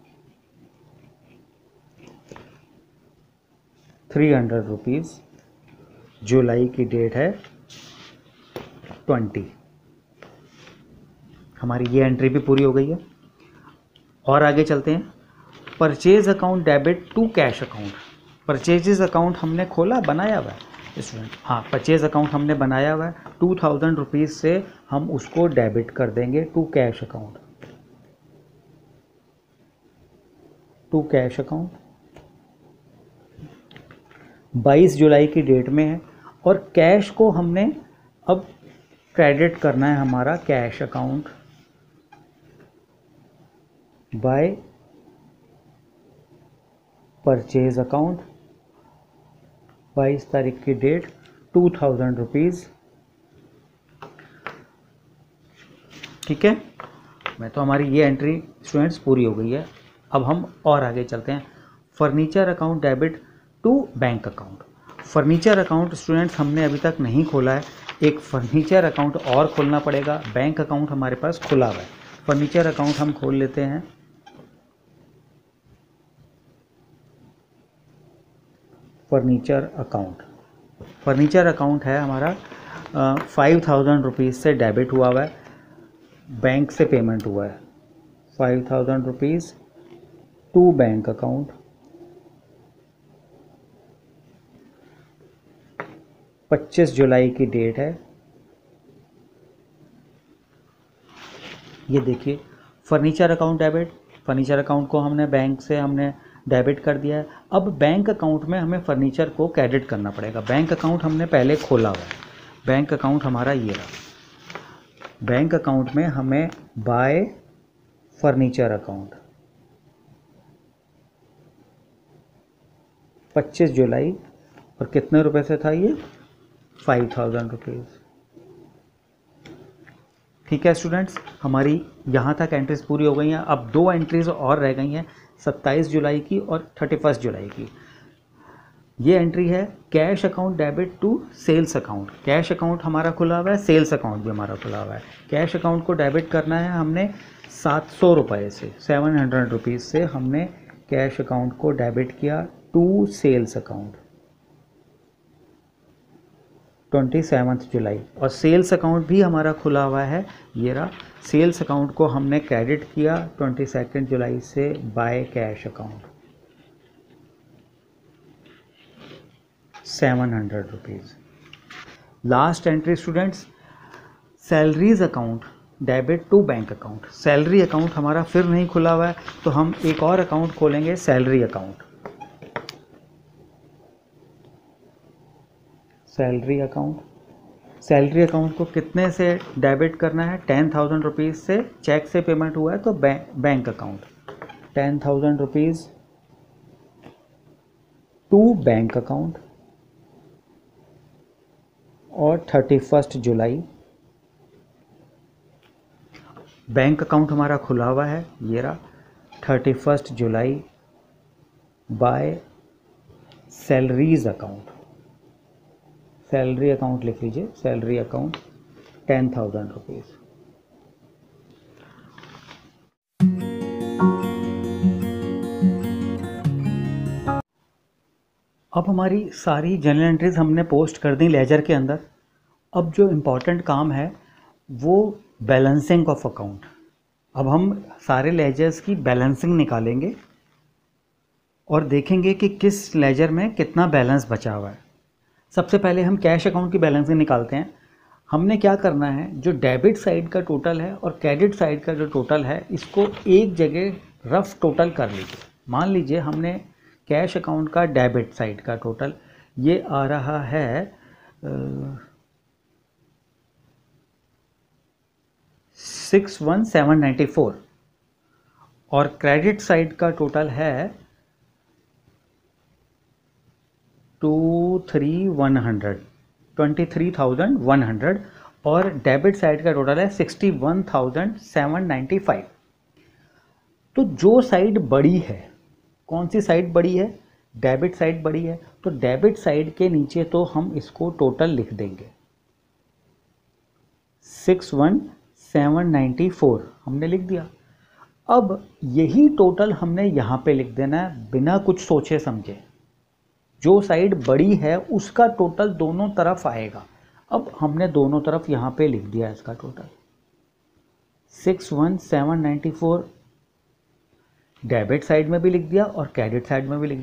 three hundred rupees. जुलाई की डेट है ट्वेंटी। हमारी ये एंट्री भी पूरी हो गई है। और आगे चलते हैं, purchase account debit to cash account. Purchases account हमने खोला, बनाया हुआ है स्टूडेंट। हाँ, परचेज अकाउंट हमने बनाया हुआ है। टू थाउजेंड रुपीज़ से हम उसको डेबिट कर देंगे to cash account, to cash account. बाईस जुलाई की डेट में है और कैश को हमने अब क्रेडिट करना है हमारा cash account by purchase account. बाईस तारीख की डेट, टू थाउजेंड रुपीज़। ठीक है, मैं तो हमारी ये एंट्री स्टूडेंट्स पूरी हो गई है। अब हम और आगे चलते हैं। Furniture account debit to bank account. Furniture account students हमने अभी तक नहीं खोला है, एक फर्नीचर अकाउंट और खोलना पड़ेगा। बैंक अकाउंट हमारे पास खुला हुआ है, फर्नीचर अकाउंट हम खोल लेते हैं। फर्नीचर अकाउंट, फर्नीचर अकाउंट है हमारा फाइव थाउजेंड रुपीज़ से डेबिट हुआ हुआ है, बैंक से पेमेंट हुआ है। Five thousand rupees to bank account. पच्चीस जुलाई की डेट है। ये देखिए, furniture account debit, furniture account को हमने बैंक से हमने डेबिट कर दिया है। अब बैंक अकाउंट में हमें फर्नीचर को क्रेडिट करना पड़ेगा। बैंक अकाउंट हमने पहले खोला हुआ है, बैंक अकाउंट हमारा ये रहा। बैंक अकाउंट में हमें बाय फर्नीचर अकाउंट, पच्चीस जुलाई, और कितने रुपए से था ये, फाइव थाउजेंड रुपीज़। ठीक है स्टूडेंट्स, हमारी यहाँ तक एंट्रीज पूरी हो गई हैं। अब दो एंट्रीज और रह गई हैं, सत्ताईस जुलाई की और थर्टी फर्स्ट जुलाई की। ये एंट्री है cash account debit to sales account. Cash account हमारा खुला हुआ है, सेल्स अकाउंट भी हमारा खुला हुआ है। कैश अकाउंट को डेबिट करना है हमने सात सौ रुपये से, सेवन हंड्रेड रुपीज़ से हमने कैश अकाउंट को डेबिट किया to sales account, twenty seventh July. और सेल्स अकाउंट भी हमारा खुला हुआ है, ये रहा। सेल्स अकाउंट को हमने क्रेडिट किया ट्वेंटी सेकेंड जुलाई से by cash account, seven hundred rupees. Last entry students, salaries account debit to bank account. Salary account हमारा फिर नहीं खुला हुआ है, तो हम एक और अकाउंट खोलेंगे, salary account. Salary account, salary account को कितने से डेबिट करना है, टेन थाउजेंड रुपीज़ से। चेक से पेमेंट हुआ है तो bank account, ten thousand rupees to bank account. और thirty first July, bank account हमारा खुला हुआ है, ये रहा। Thirty first July by salaries account, salary account लिख लीजिए, salary account ten thousand rupees. अब हमारी सारी जनरल एंट्रीज हमने पोस्ट कर दी लेजर के अंदर। अब जो इम्पोर्टेंट काम है वो बैलेंसिंग ऑफ अकाउंट। अब हम सारे लेजर्स की बैलेंसिंग निकालेंगे और देखेंगे कि किस लेजर में कितना बैलेंस बचा हुआ है। सबसे पहले हम कैश अकाउंट की बैलेंसिंग निकालते हैं। हमने क्या करना है, जो डेबिट साइड का टोटल है और क्रेडिट साइड का जो टोटल है, इसको एक जगह रफ टोटल कर लीजिए। मान लीजिए हमने कैश अकाउंट का डेबिट साइड का टोटल ये आ रहा है six one seven ninety four और क्रेडिट साइड का टोटल है two three one hundred, twenty three thousand one hundred, और डेबिट साइड का टोटल है sixty one thousand seven ninety five. तो जो साइड बड़ी है, कौन सी साइड बड़ी है, डेबिट साइड बड़ी है, तो डेबिट साइड के नीचे तो हम इसको टोटल लिख देंगे six one seven ninety four हमने लिख दिया। अब यही टोटल हमने यहाँ पे लिख देना है बिना कुछ सोचे समझे। जो साइड बड़ी है उसका टोटल दोनों तरफ आएगा। अब हमने दोनों तरफ यहाँ पे लिख दिया इसका total six one seven ninety four, debit side में भी लिख दिया और क्रेडिट साइड में भी लिख दिया।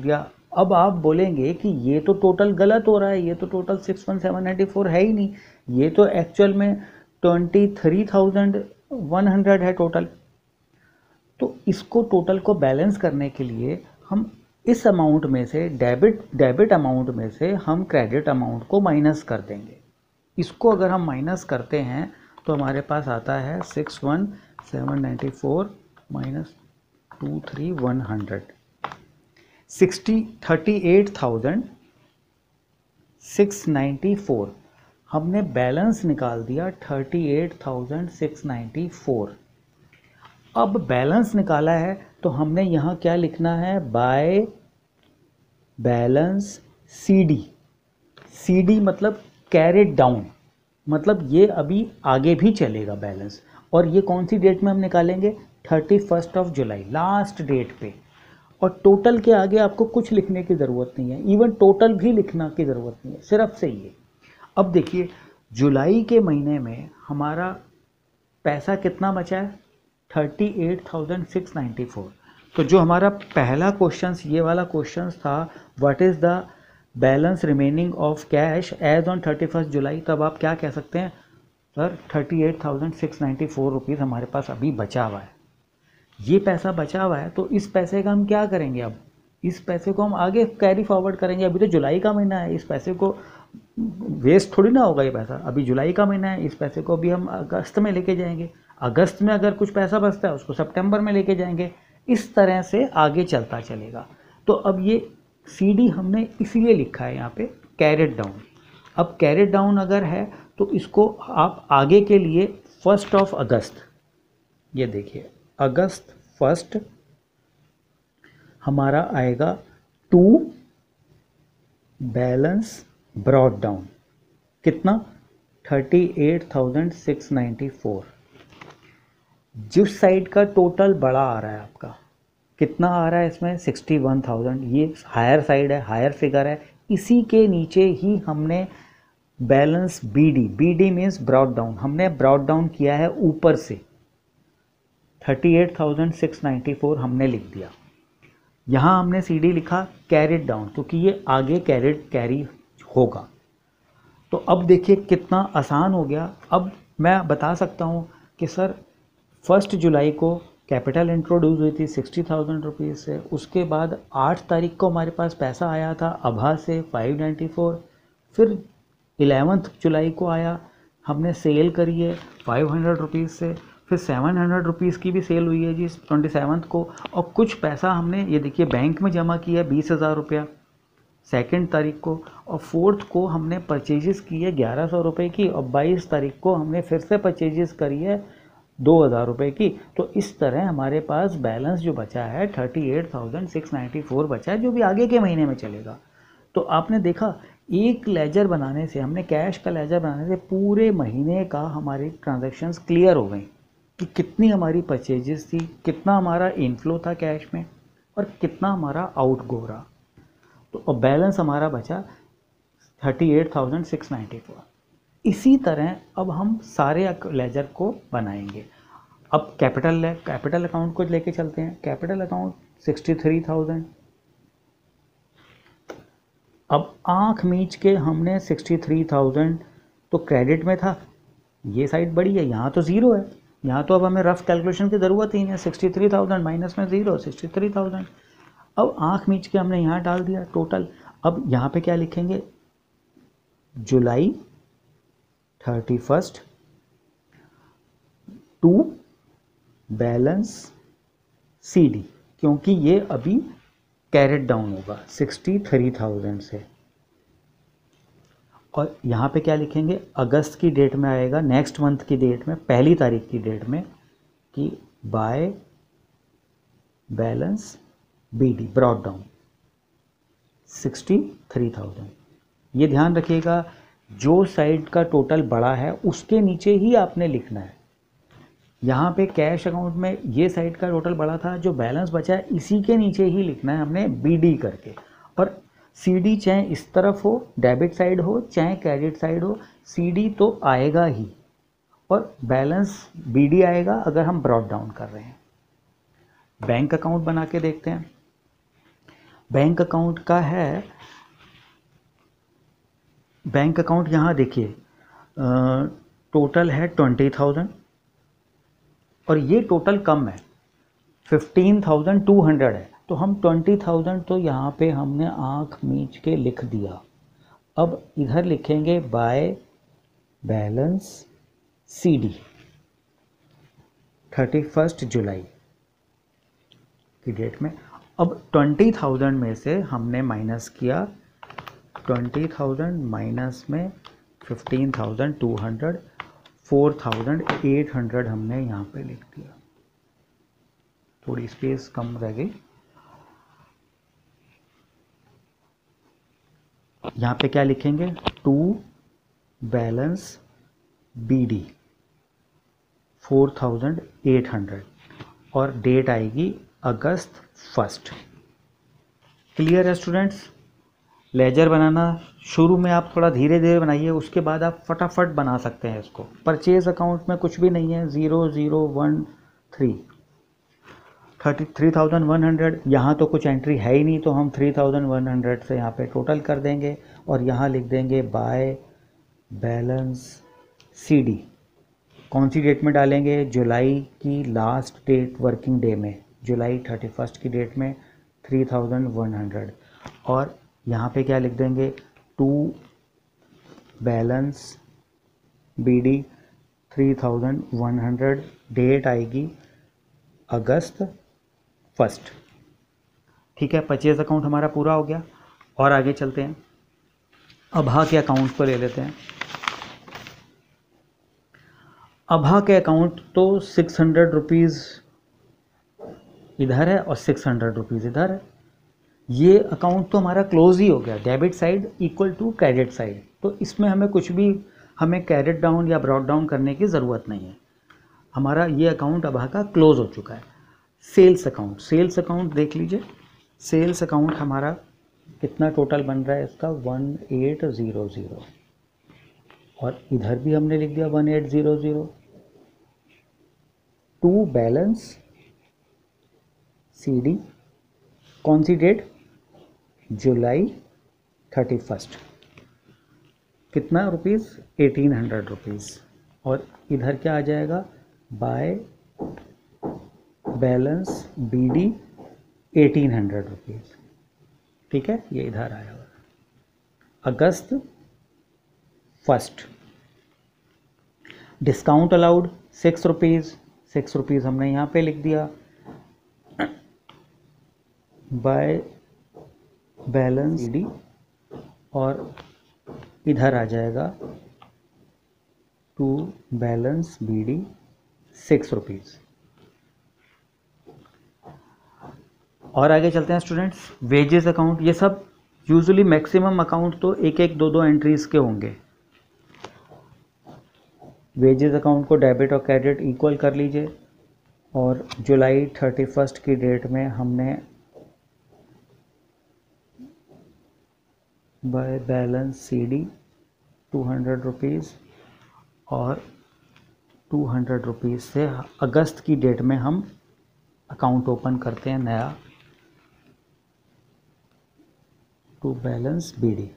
अब आप बोलेंगे कि ये तो टोटल गलत हो रहा है, ये तो total six one seven ninety four है ही नहीं, ये तो एक्चुअल में twenty three thousand one hundred है टोटल। तो इसको टोटल को बैलेंस करने के लिए हम इस अमाउंट में से डेबिट डेबिट अमाउंट में से हम क्रेडिट अमाउंट को माइनस कर देंगे। इसको अगर हम माइनस करते हैं तो हमारे पास आता है six one seven ninety four minus two three one hundred, sixty thirty eight thousand six ninety four. हमने बैलेंस निकाल दिया thirty eight thousand six ninety four. अब बैलेंस निकाला है तो हमने यहाँ क्या लिखना है, by balance C D. C D मतलब कैरिड डाउन, मतलब ये अभी आगे भी चलेगा बैलेंस। और ये कौन सी डेट में हम निकालेंगे, thirty first of July, last date पे। और टोटल के आगे आपको कुछ लिखने की ज़रूरत नहीं है, इवन टोटल भी लिखना की ज़रूरत नहीं है, सिर्फ से ये। अब देखिए जुलाई के महीने में हमारा पैसा कितना बचा है, thirty eight thousand six ninety four. तो जो हमारा पहला क्वेश्चन ये वाला क्वेश्चन था, what is the balance remaining of cash as on thirty first July, तब आप क्या कह सकते हैं, sir thirty eight thousand six ninety four rupees हमारे पास अभी बचा हुआ है। ये पैसा बचा हुआ है तो इस पैसे का हम क्या करेंगे, अब इस पैसे को हम आगे कैरी फॉरवर्ड करेंगे। अभी तो जुलाई का महीना है, इस पैसे को वेस्ट थोड़ी ना होगा ये पैसा, अभी जुलाई का महीना है, इस पैसे को अभी हम अगस्त में लेके जाएंगे, अगस्त में अगर कुछ पैसा बचता है उसको सितंबर में लेके जाएंगे, इस तरह से आगे चलता चलेगा। तो अब ये सी डी हमने इसीलिए लिखा है यहाँ पे कैरेट डाउन। अब कैरेट डाउन अगर है तो इसको आप आगे के लिए फर्स्ट ऑफ अगस्त, ये देखिए अगस्त फर्स्ट हमारा आएगा टू बैलेंस ब्रॉड डाउन, कितना, thirty eight thousand six ninety four. जिस साइड का टोटल बड़ा आ रहा है आपका, कितना आ रहा है इसमें, सिक्सटी वन थाउजेंड, ये हायर साइड है, हायर फिगर है, इसी के नीचे ही हमने balance B D, B D means brought down, हमने ब्रॉड डाउन किया है ऊपर से, thirty eight thousand six ninety four हमने लिख दिया। यहाँ हमने सी डी लिखा कैरिड डाउन, क्योंकि ये आगे कैरिड कैरी होगा। तो अब देखिए कितना आसान हो गया। अब मैं बता सकता हूँ कि सर फर्स्ट जुलाई को कैपिटल इंट्रोड्यूस हुई थी सिक्सटी थाउजेंड रुपीज़ से, उसके बाद आठ तारीख को हमारे पास पैसा आया था अभा से फाइव नाइन्टी फोर, फिर इलेवंथ जुलाई को आया, हमने सेल करी है फाइव हंड्रेड रुपीज़ से, फिर सेवन हंड्रेड रुपीज़ की भी सेल हुई है जी ट्वेंटी सेवन्थ को, और कुछ पैसा हमने ये देखिए बैंक में जमा किया बीस हज़ार रुपया सेकेंड तारीख को, और फोर्थ को हमने परचेजेस की है ग्यारह सौ रुपये की, और बाईस तारीख को हमने फिर से परचेजेस करी है दो हज़ार रुपये की। तो इस तरह हमारे पास बैलेंस जो बचा है thirty eight thousand six ninety four बचा है, जो भी आगे के महीने में चलेगा। तो आपने देखा एक लेजर बनाने से, हमने कैश का लेजर बनाने से पूरे महीने का हमारी ट्रांजैक्शंस क्लियर हो गई कि कितनी हमारी परचेजेस थी, कितना हमारा इनफ्लो था कैश में, और कितना हमारा आउट गो रहा। तो अब बैलेंस हमारा बचा thirty eight thousand six ninety four. इसी तरह अब हम सारे लेजर को बनाएंगे। अब कैपिटल ले कैपिटल अकाउंट को लेके चलते हैं। Capital account sixty three thousand. अब आँख मीच के हमने सिक्सटी थ्री थाउजेंड तो क्रेडिट में था, ये साइड बड़ी है, यहाँ तो ज़ीरो है, यहाँ तो अब हमें रफ कैलकुलेशन की ज़रूरत ही नहीं है, सिक्सटी थ्री थाउजेंड माइनस में ज़ीरो, सिक्सटी थ्री थाउजेंड। अब आँख मीच के हमने यहाँ डाल दिया टोटल। अब यहाँ पे क्या लिखेंगे, July thirty first to balance C D, क्योंकि ये अभी कैरेट डाउन होगा सिक्सटी थ्री थाउजेंड से। और यहाँ पे क्या लिखेंगे, अगस्त की डेट में आएगा, नेक्स्ट मंथ की डेट में, पहली तारीख की डेट में, कि by balance B D brought down sixty three thousand. ये ध्यान रखिएगा, जो साइड का टोटल बड़ा है उसके नीचे ही आपने लिखना है। यहाँ पे कैश अकाउंट में ये साइड का टोटल बड़ा था, जो बैलेंस बचा है इसी के नीचे ही लिखना है हमने बी डी करके। और सी डी चाहे इस तरफ हो, डेबिट साइड हो, चाहे क्रेडिट साइड हो, सी डी तो आएगा ही, और बैलेंस बी डी आएगा अगर हम ब्रॉड डाउन कर रहे हैं। बैंक अकाउंट बना के देखते हैं। बैंक अकाउंट का है, बैंक अकाउंट यहाँ देखिए टोटल है ट्वेंटी थाउजेंड और ये टोटल कम है, फिफ्टीन थाउजेंड टू हंड्रेड है, तो हम ट्वेंटी थाउजेंड तो यहाँ पे हमने आँख मीच के लिख दिया। अब इधर लिखेंगे by balance C D thirty first July की डेट में। अब ट्वेंटी थाउजेंड में से हमने माइनस किया, ट्वेंटी थाउजेंड माइनस में fifteen thousand two hundred, four thousand eight hundred हमने यहाँ पे लिख दिया, थोड़ी स्पेस कम रह गई। यहाँ पे क्या लिखेंगे, to balance B D four thousand eight hundred और डेट आएगी अगस्त फर्स्ट। क्लियर है स्टूडेंट्स? लेजर बनाना शुरू में आप थोड़ा धीरे धीरे बनाइए, उसके बाद आप फटाफट बना सकते हैं इसको। परचेज अकाउंट में कुछ भी नहीं है, zero zero one three thirty three thousand one hundred, यहाँ तो कुछ एंट्री है ही नहीं, तो हम थ्री थाउजेंड वन हंड्रेड से यहाँ पे टोटल कर देंगे और यहाँ लिख देंगे बाय बैलेंस सी डी। कौन सी डेट में डालेंगे, जुलाई की लास्ट डेट वर्किंग डे में, जुलाई थर्टी फर्स्ट की डेट में थ्री थाउजेंड वन हंड्रेड और यहाँ पे क्या लिख देंगे, to balance B D three thousand one hundred, date आएगी अगस्त फर्स्ट। ठीक है, परचेज अकाउंट हमारा पूरा हो गया और आगे चलते हैं। अभा के अकाउंट को ले लेते हैं। अभा के अकाउंट तो सिक्स हंड्रेड रुपीज़ इधर है और सिक्स हंड्रेड रुपीज़ इधर है। ये अकाउंट तो हमारा क्लोज ही हो गया, debit side equal to credit side, तो इसमें हमें कुछ भी हमें कैरेट डाउन या ब्रॉट डाउन करने की ज़रूरत नहीं है। हमारा ये अकाउंट अभा का क्लोज हो चुका है। सेल्स अकाउंट, सेल्स अकाउंट देख लीजिए, सेल्स अकाउंट हमारा कितना टोटल बन रहा है इसका, वन एट ज़ीरो ज़ीरो और इधर भी हमने लिख दिया one eight zero zero. To balance C D, कौन सी डेट, जुलाई थर्टी फर्स्ट, कितना रुपीज़, एटीन हंड्रेड रुपीज़ और इधर क्या आ जाएगा, by balance B D eighteen hundred rupees. ठीक है, ये इधर आया हुआ August first. Discount allowed six rupees, six rupees हमने यहाँ पे लिख दिया, बाय बैलेंस डी और इधर आ जाएगा to balance B D six rupees. और आगे चलते हैं स्टूडेंट्स। वेजेस अकाउंट, ये सब यूजुअली मैक्सिमम अकाउंट तो एक एक दो दो एंट्रीज के होंगे। वेजेस अकाउंट को डेबिट और क्रेडिट इक्वल कर लीजिए और जुलाई थर्टी फर्स्ट की डेट में हमने by balance C D two hundred rupees और टू हंड्रेड रुपीज़ से अगस्त की डेट में हम अकाउंट ओपन करते हैं नया, to balance B D.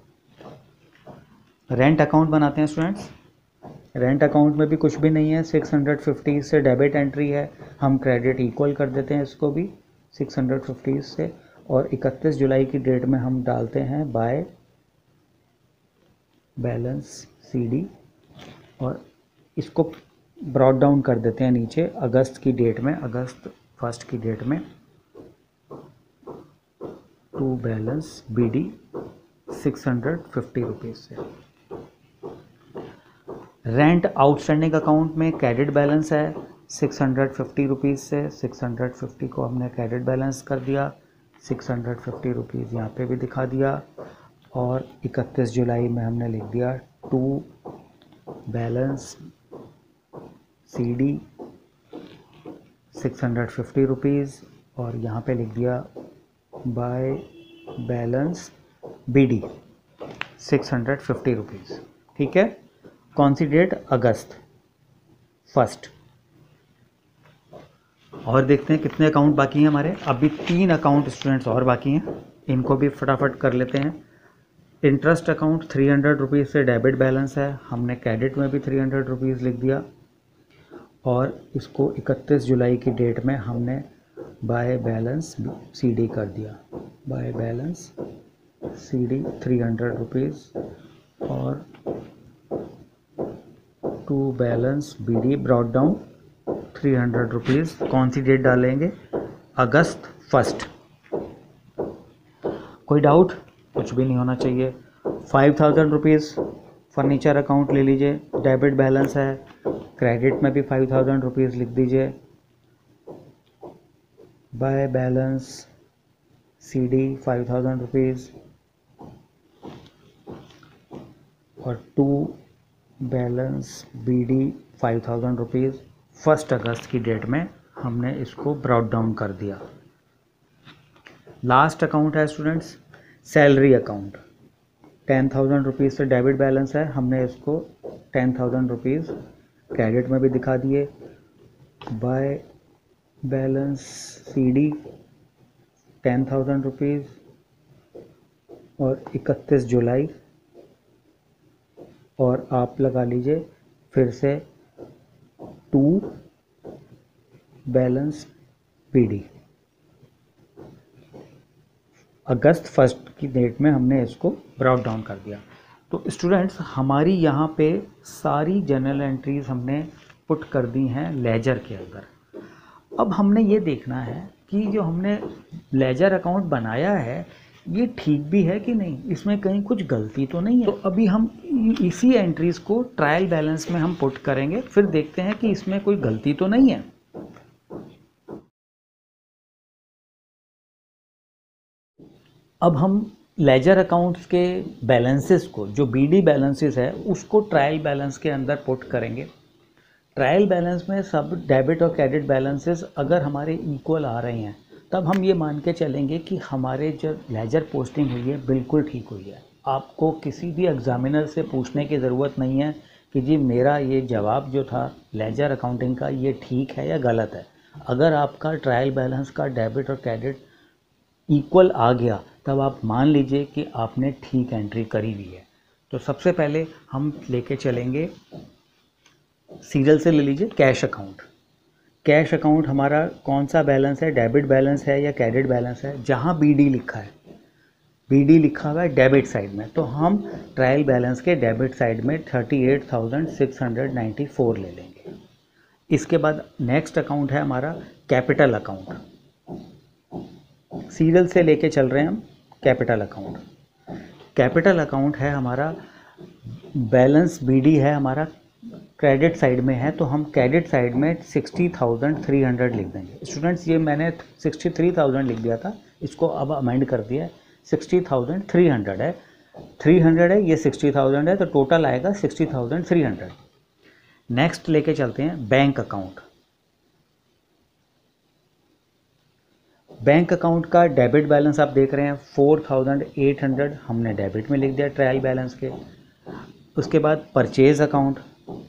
Rent account बनाते हैं स्टूडेंट्स। रेंट अकाउंट में भी कुछ भी नहीं है, सिक्स हंड्रेड फिफ्टी से डेबिट एंट्री है, हम क्रेडिट इक्वल कर देते हैं इसको भी सिक्स हंड्रेड फिफ्टी से और इकतीस जुलाई की डेट में हम डालते हैं बाय बैलेंस सी डी और इसको ब्रॉट डाउन कर देते हैं नीचे अगस्त की डेट में, अगस्त फर्स्ट की डेट में to balance B D six hundred fifty rupees से। रेंट आउटस्टैंडिंग अकाउंट में क्रेडिट बैलेंस है सिक्स हंड्रेड फिफ्टी रुपीज़ से, सिक्स हंड्रेड फिफ्टी को हमने क्रेडिट बैलेंस कर दिया, सिक्स हंड्रेड फिफ्टी रुपीज़ यहाँ पे भी दिखा दिया और इकतीस जुलाई में हमने लिख दिया to balance C D six hundred fifty rupees और यहाँ पे लिख दिया by balance B D six hundred fifty rupees. ठीक है, कौन सी डेट, अगस्त फर्स्ट। और देखते हैं कितने अकाउंट बाकी हैं हमारे। अभी तीन अकाउंट स्टूडेंट्स और बाकी हैं, इनको भी फटाफट कर लेते हैं। Interest account three hundred rupees से डेबिट बैलेंस है, हमने क्रेडिट में भी थ्री हंड्रेड रुपीज़ लिख दिया और इसको इकतीस जुलाई की डेट में हमने बाय बैलेंस सीडी कर दिया। By balance C D three hundred rupees और to balance B D brought down three hundred rupees. कौन सी डेट डालेंगे? August first. कोई डाउट? कुछ भी नहीं होना चाहिए। Five thousand rupees furniture account ले लीजिए, डेबिट बैलेंस है, क्रेडिट में भी फाइव थाउजेंड रुपीज़ लिख दीजिए। By balance C D five thousand rupees और to balance B D five thousand rupees. First August की डेट में हमने इसको ब्रॉट डाउन कर दिया। लास्ट अकाउंट है students salary account, ten thousand rupees से डेबिट बैलेंस है, हमने इसको टेन थाउजेंड रुपीज़ क्रेडिट में भी दिखा दिए। By balance C D ten thousand rupees और इकतीस जुलाई, और आप लगा लीजिए फिर से to balance B D. August first की डेट में हमने इसको ब्रॉट डाउन कर दिया। तो स्टूडेंट्स हमारी यहाँ पे सारी जनरल एंट्रीज हमने पुट कर दी हैं लेजर के अंदर। अब हमने ये देखना है कि जो हमने लेजर अकाउंट बनाया है ये ठीक भी है कि नहीं, इसमें कहीं कुछ गलती तो नहीं है। तो अभी हम इसी एंट्रीज को ट्रायल बैलेंस में हम पुट करेंगे, फिर देखते हैं कि इसमें कोई गलती तो नहीं है। अब हम लेजर अकाउंट्स के बैलेंसेस को, जो बीडी बैलेंसेस है, उसको ट्रायल बैलेंस के अंदर पुट करेंगे। ट्रायल बैलेंस में सब डेबिट और क्रेडिट बैलेंसेस अगर हमारे इक्वल आ रहे हैं तब हम ये मान के चलेंगे कि हमारे जो लेजर पोस्टिंग हुई है बिल्कुल ठीक हुई है। आपको किसी भी एग्जामिनर से पूछने की ज़रूरत नहीं है कि जी मेरा ये जवाब जो था लेजर अकाउंटिंग का ये ठीक है या गलत है। अगर आपका ट्रायल बैलेंस का डेबिट और क्रेडिट इक्वल आ गया तब आप मान लीजिए कि आपने ठीक एंट्री करी हुई है। तो सबसे पहले हम लेके चलेंगे, सीरियल से ले लीजिए कैश अकाउंट। कैश अकाउंट हमारा कौन सा बैलेंस है, डेबिट बैलेंस है या क्रेडिट बैलेंस है? जहाँ बीडी लिखा है, बीडी लिखा हुआ है डेबिट साइड में, तो हम ट्रायल बैलेंस के डेबिट साइड में thirty eight thousand six hundred ninety four ले लेंगे। इसके बाद नेक्स्ट अकाउंट है हमारा कैपिटल अकाउंट। सीरियल से लेके चल रहे हैं हम कैपिटल अकाउंट। कैपिटल अकाउंट है हमारा बैलेंस बीडी है हमारा क्रेडिट साइड में है, तो हम क्रेडिट साइड में सिक्सटी थाउजेंड थ्री हंड्रेड लिख देंगे। स्टूडेंट्स ये मैंने सिक्सटी थ्री थाउजेंड लिख दिया था, इसको अब अमेंड कर दिया है, सिक्सटी थाउजेंड थ्री हंड्रेड है, थ्री हंड्रेड है, ये सिक्सटी थाउजेंड है, तो टोटल आएगा sixty thousand three hundred. Next लेके चलते हैं बैंक अकाउंट। बैंक अकाउंट का डेबिट बैलेंस आप देख रहे हैं फोर थाउजेंड एट हंड्रेड, हमने डेबिट में लिख दिया ट्रायल बैलेंस के। उसके बाद परचेज अकाउंट,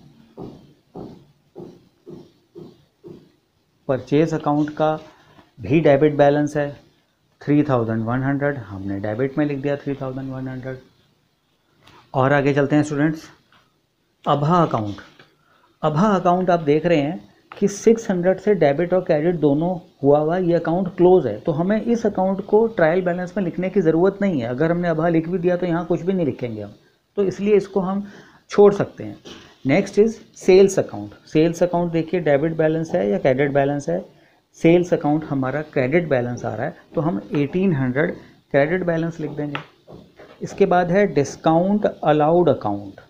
परचेज अकाउंट का भी डेबिट बैलेंस है थ्री थाउजेंड वन हंड्रेड, हमने डेबिट में लिख दिया थ्री थाउजेंड वन हंड्रेड। और आगे चलते हैं स्टूडेंट्स, अभा अकाउंट। अभा अकाउंट आप देख रहे हैं कि सिक्स हंड्रेड से डेबिट और क्रेडिट दोनों हुआ हुआ, ये अकाउंट क्लोज है, तो हमें इस अकाउंट को ट्रायल बैलेंस में लिखने की ज़रूरत नहीं है। अगर हमने अभा लिख भी दिया तो यहाँ कुछ भी नहीं लिखेंगे हम, तो इसलिए इसको हम छोड़ सकते हैं। Next is sales account. Sales account देखिए डेबिट बैलेंस है या क्रेडिट बैलेंस है? सेल्स अकाउंट हमारा क्रेडिट बैलेंस आ रहा है, तो हम एटीन हंड्रेड क्रेडिट बैलेंस लिख देंगे। इसके बाद है discount allowed account.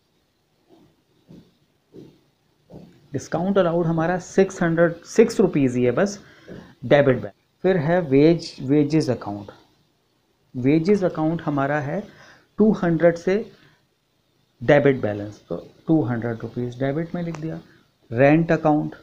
Discount allowed हमारा सिक्स हंड्रेड सिक्स रुपीज़ ही है बस डेबिट बैलेंस। फिर है wage wages account. Wages account हमारा है टू हंड्रेड से डेबिट बैलेंस, तो टू हंड्रेड रुपीज़ डेबिट में लिख दिया। Rent account,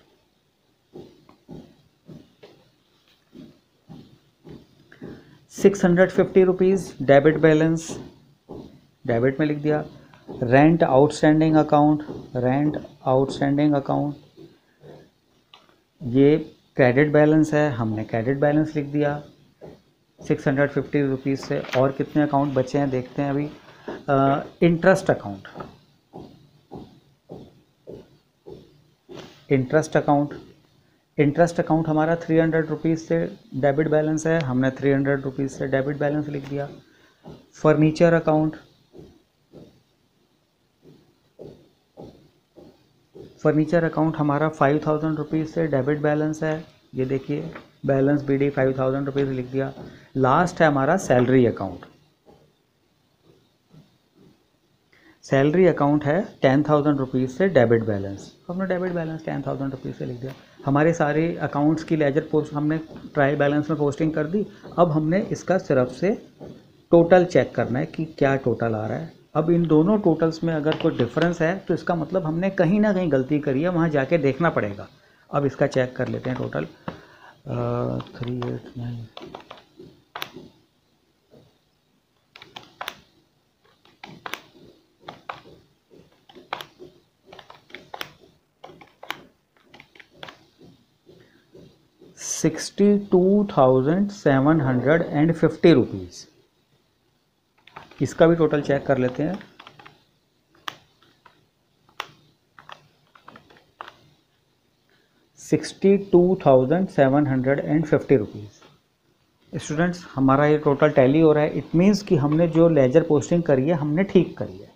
six hundred fifty rupees debit balance, debit में लिख दिया। Rent outstanding account, rent outstanding account ये क्रेडिट बैलेंस है, हमने क्रेडिट बैलेंस लिख दिया सिक्स हंड्रेड फिफ्टी रुपीज़ से। और कितने अकाउंट बचे हैं देखते हैं अभी। Interest account, interest account interest account हमारा थ्री हंड्रेड रुपीज़ से डेबिट बैलेंस है, हमने थ्री हंड्रेड रुपीज़ से डेबिट बैलेंस लिख दिया। फर्नीचर अकाउंट, फर्नीचर अकाउंट हमारा फाइव थाउजेंड रुपीज़ से डेबिट बैलेंस है, ये देखिए balance B D five thousand rupees लिख दिया। लास्ट है हमारा सैलरी अकाउंट, सैलरी अकाउंट है टेन थाउजेंड रुपीज़ से डेबिट बैलेंस, हमने debit balance ten thousand rupees से लिख दिया। हमारे सारे अकाउंट्स की लेजर पोस्ट हमने ट्रायल बैलेंस में पोस्टिंग कर दी। अब हमने इसका सिर्फ से टोटल चेक करना है कि क्या टोटल आ रहा है। अब इन दोनों टोटल्स में अगर कोई डिफरेंस है तो इसका मतलब हमने कहीं ना कहीं गलती करी है, वहाँ जाके देखना पड़ेगा। अब इसका चेक कर लेते हैं total. Three eight nine sixty two thousand seven hundred and fifty rupees, इसका भी टोटल चेक कर लेते हैं। Sixty two thousand seven hundred and fifty rupees. Students हमारा ये टोटल टैली हो रहा है, इट मीन्स कि हमने जो लेजर पोस्टिंग करी है हमने ठीक करी है।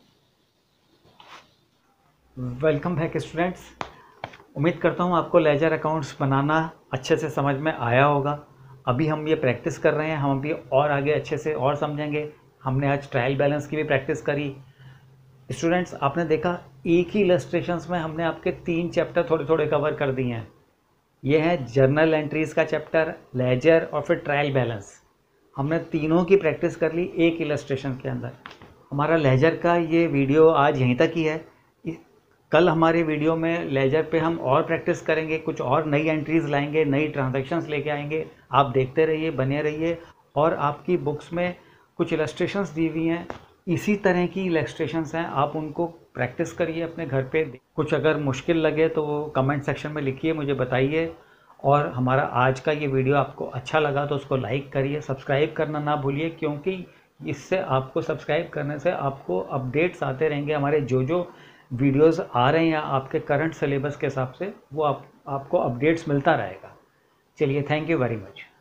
वेलकम बैक स्टूडेंट्स, उम्मीद करता हूँ आपको लेजर अकाउंट्स बनाना अच्छे से समझ में आया होगा। अभी हम ये प्रैक्टिस कर रहे हैं, हम अभी और आगे अच्छे से और समझेंगे। हमने आज ट्रायल बैलेंस की भी प्रैक्टिस करी। स्टूडेंट्स आपने देखा एक ही इलस्ट्रेशंस में हमने आपके तीन चैप्टर थोड़े थोड़े कवर कर दिए हैं। ये है जर्नल एंट्रीज़ का चैप्टर, लेजर और फिर ट्रायल बैलेंस। हमने तीनों की प्रैक्टिस कर ली एक इलस्ट्रेशन के अंदर। हमारा लेजर का ये वीडियो आज यहीं तक ही है। कल हमारे वीडियो में लेजर पे हम और प्रैक्टिस करेंगे, कुछ और नई एंट्रीज़ लाएंगे, नई ट्रांजैक्शंस लेके आएंगे। आप देखते रहिए, बने रहिए। और आपकी बुक्स में कुछ इलस्ट्रेशंस दी हुई हैं, इसी तरह की इलस्ट्रेशंस हैं, आप उनको प्रैक्टिस करिए अपने घर पे। कुछ अगर मुश्किल लगे तो वो कमेंट सेक्शन में लिखिए, मुझे बताइए। और हमारा आज का ये वीडियो आपको अच्छा लगा तो उसको लाइक करिए, सब्सक्राइब करना ना भूलिए, क्योंकि इससे आपको सब्सक्राइब करने से आपको अपडेट्स आते रहेंगे। हमारे जो जो वीडियोस आ रहे हैं आपके करंट सिलेबस के हिसाब से, वो आप आपको अपडेट्स मिलता रहेगा। चलिए, थैंक यू वेरी मच।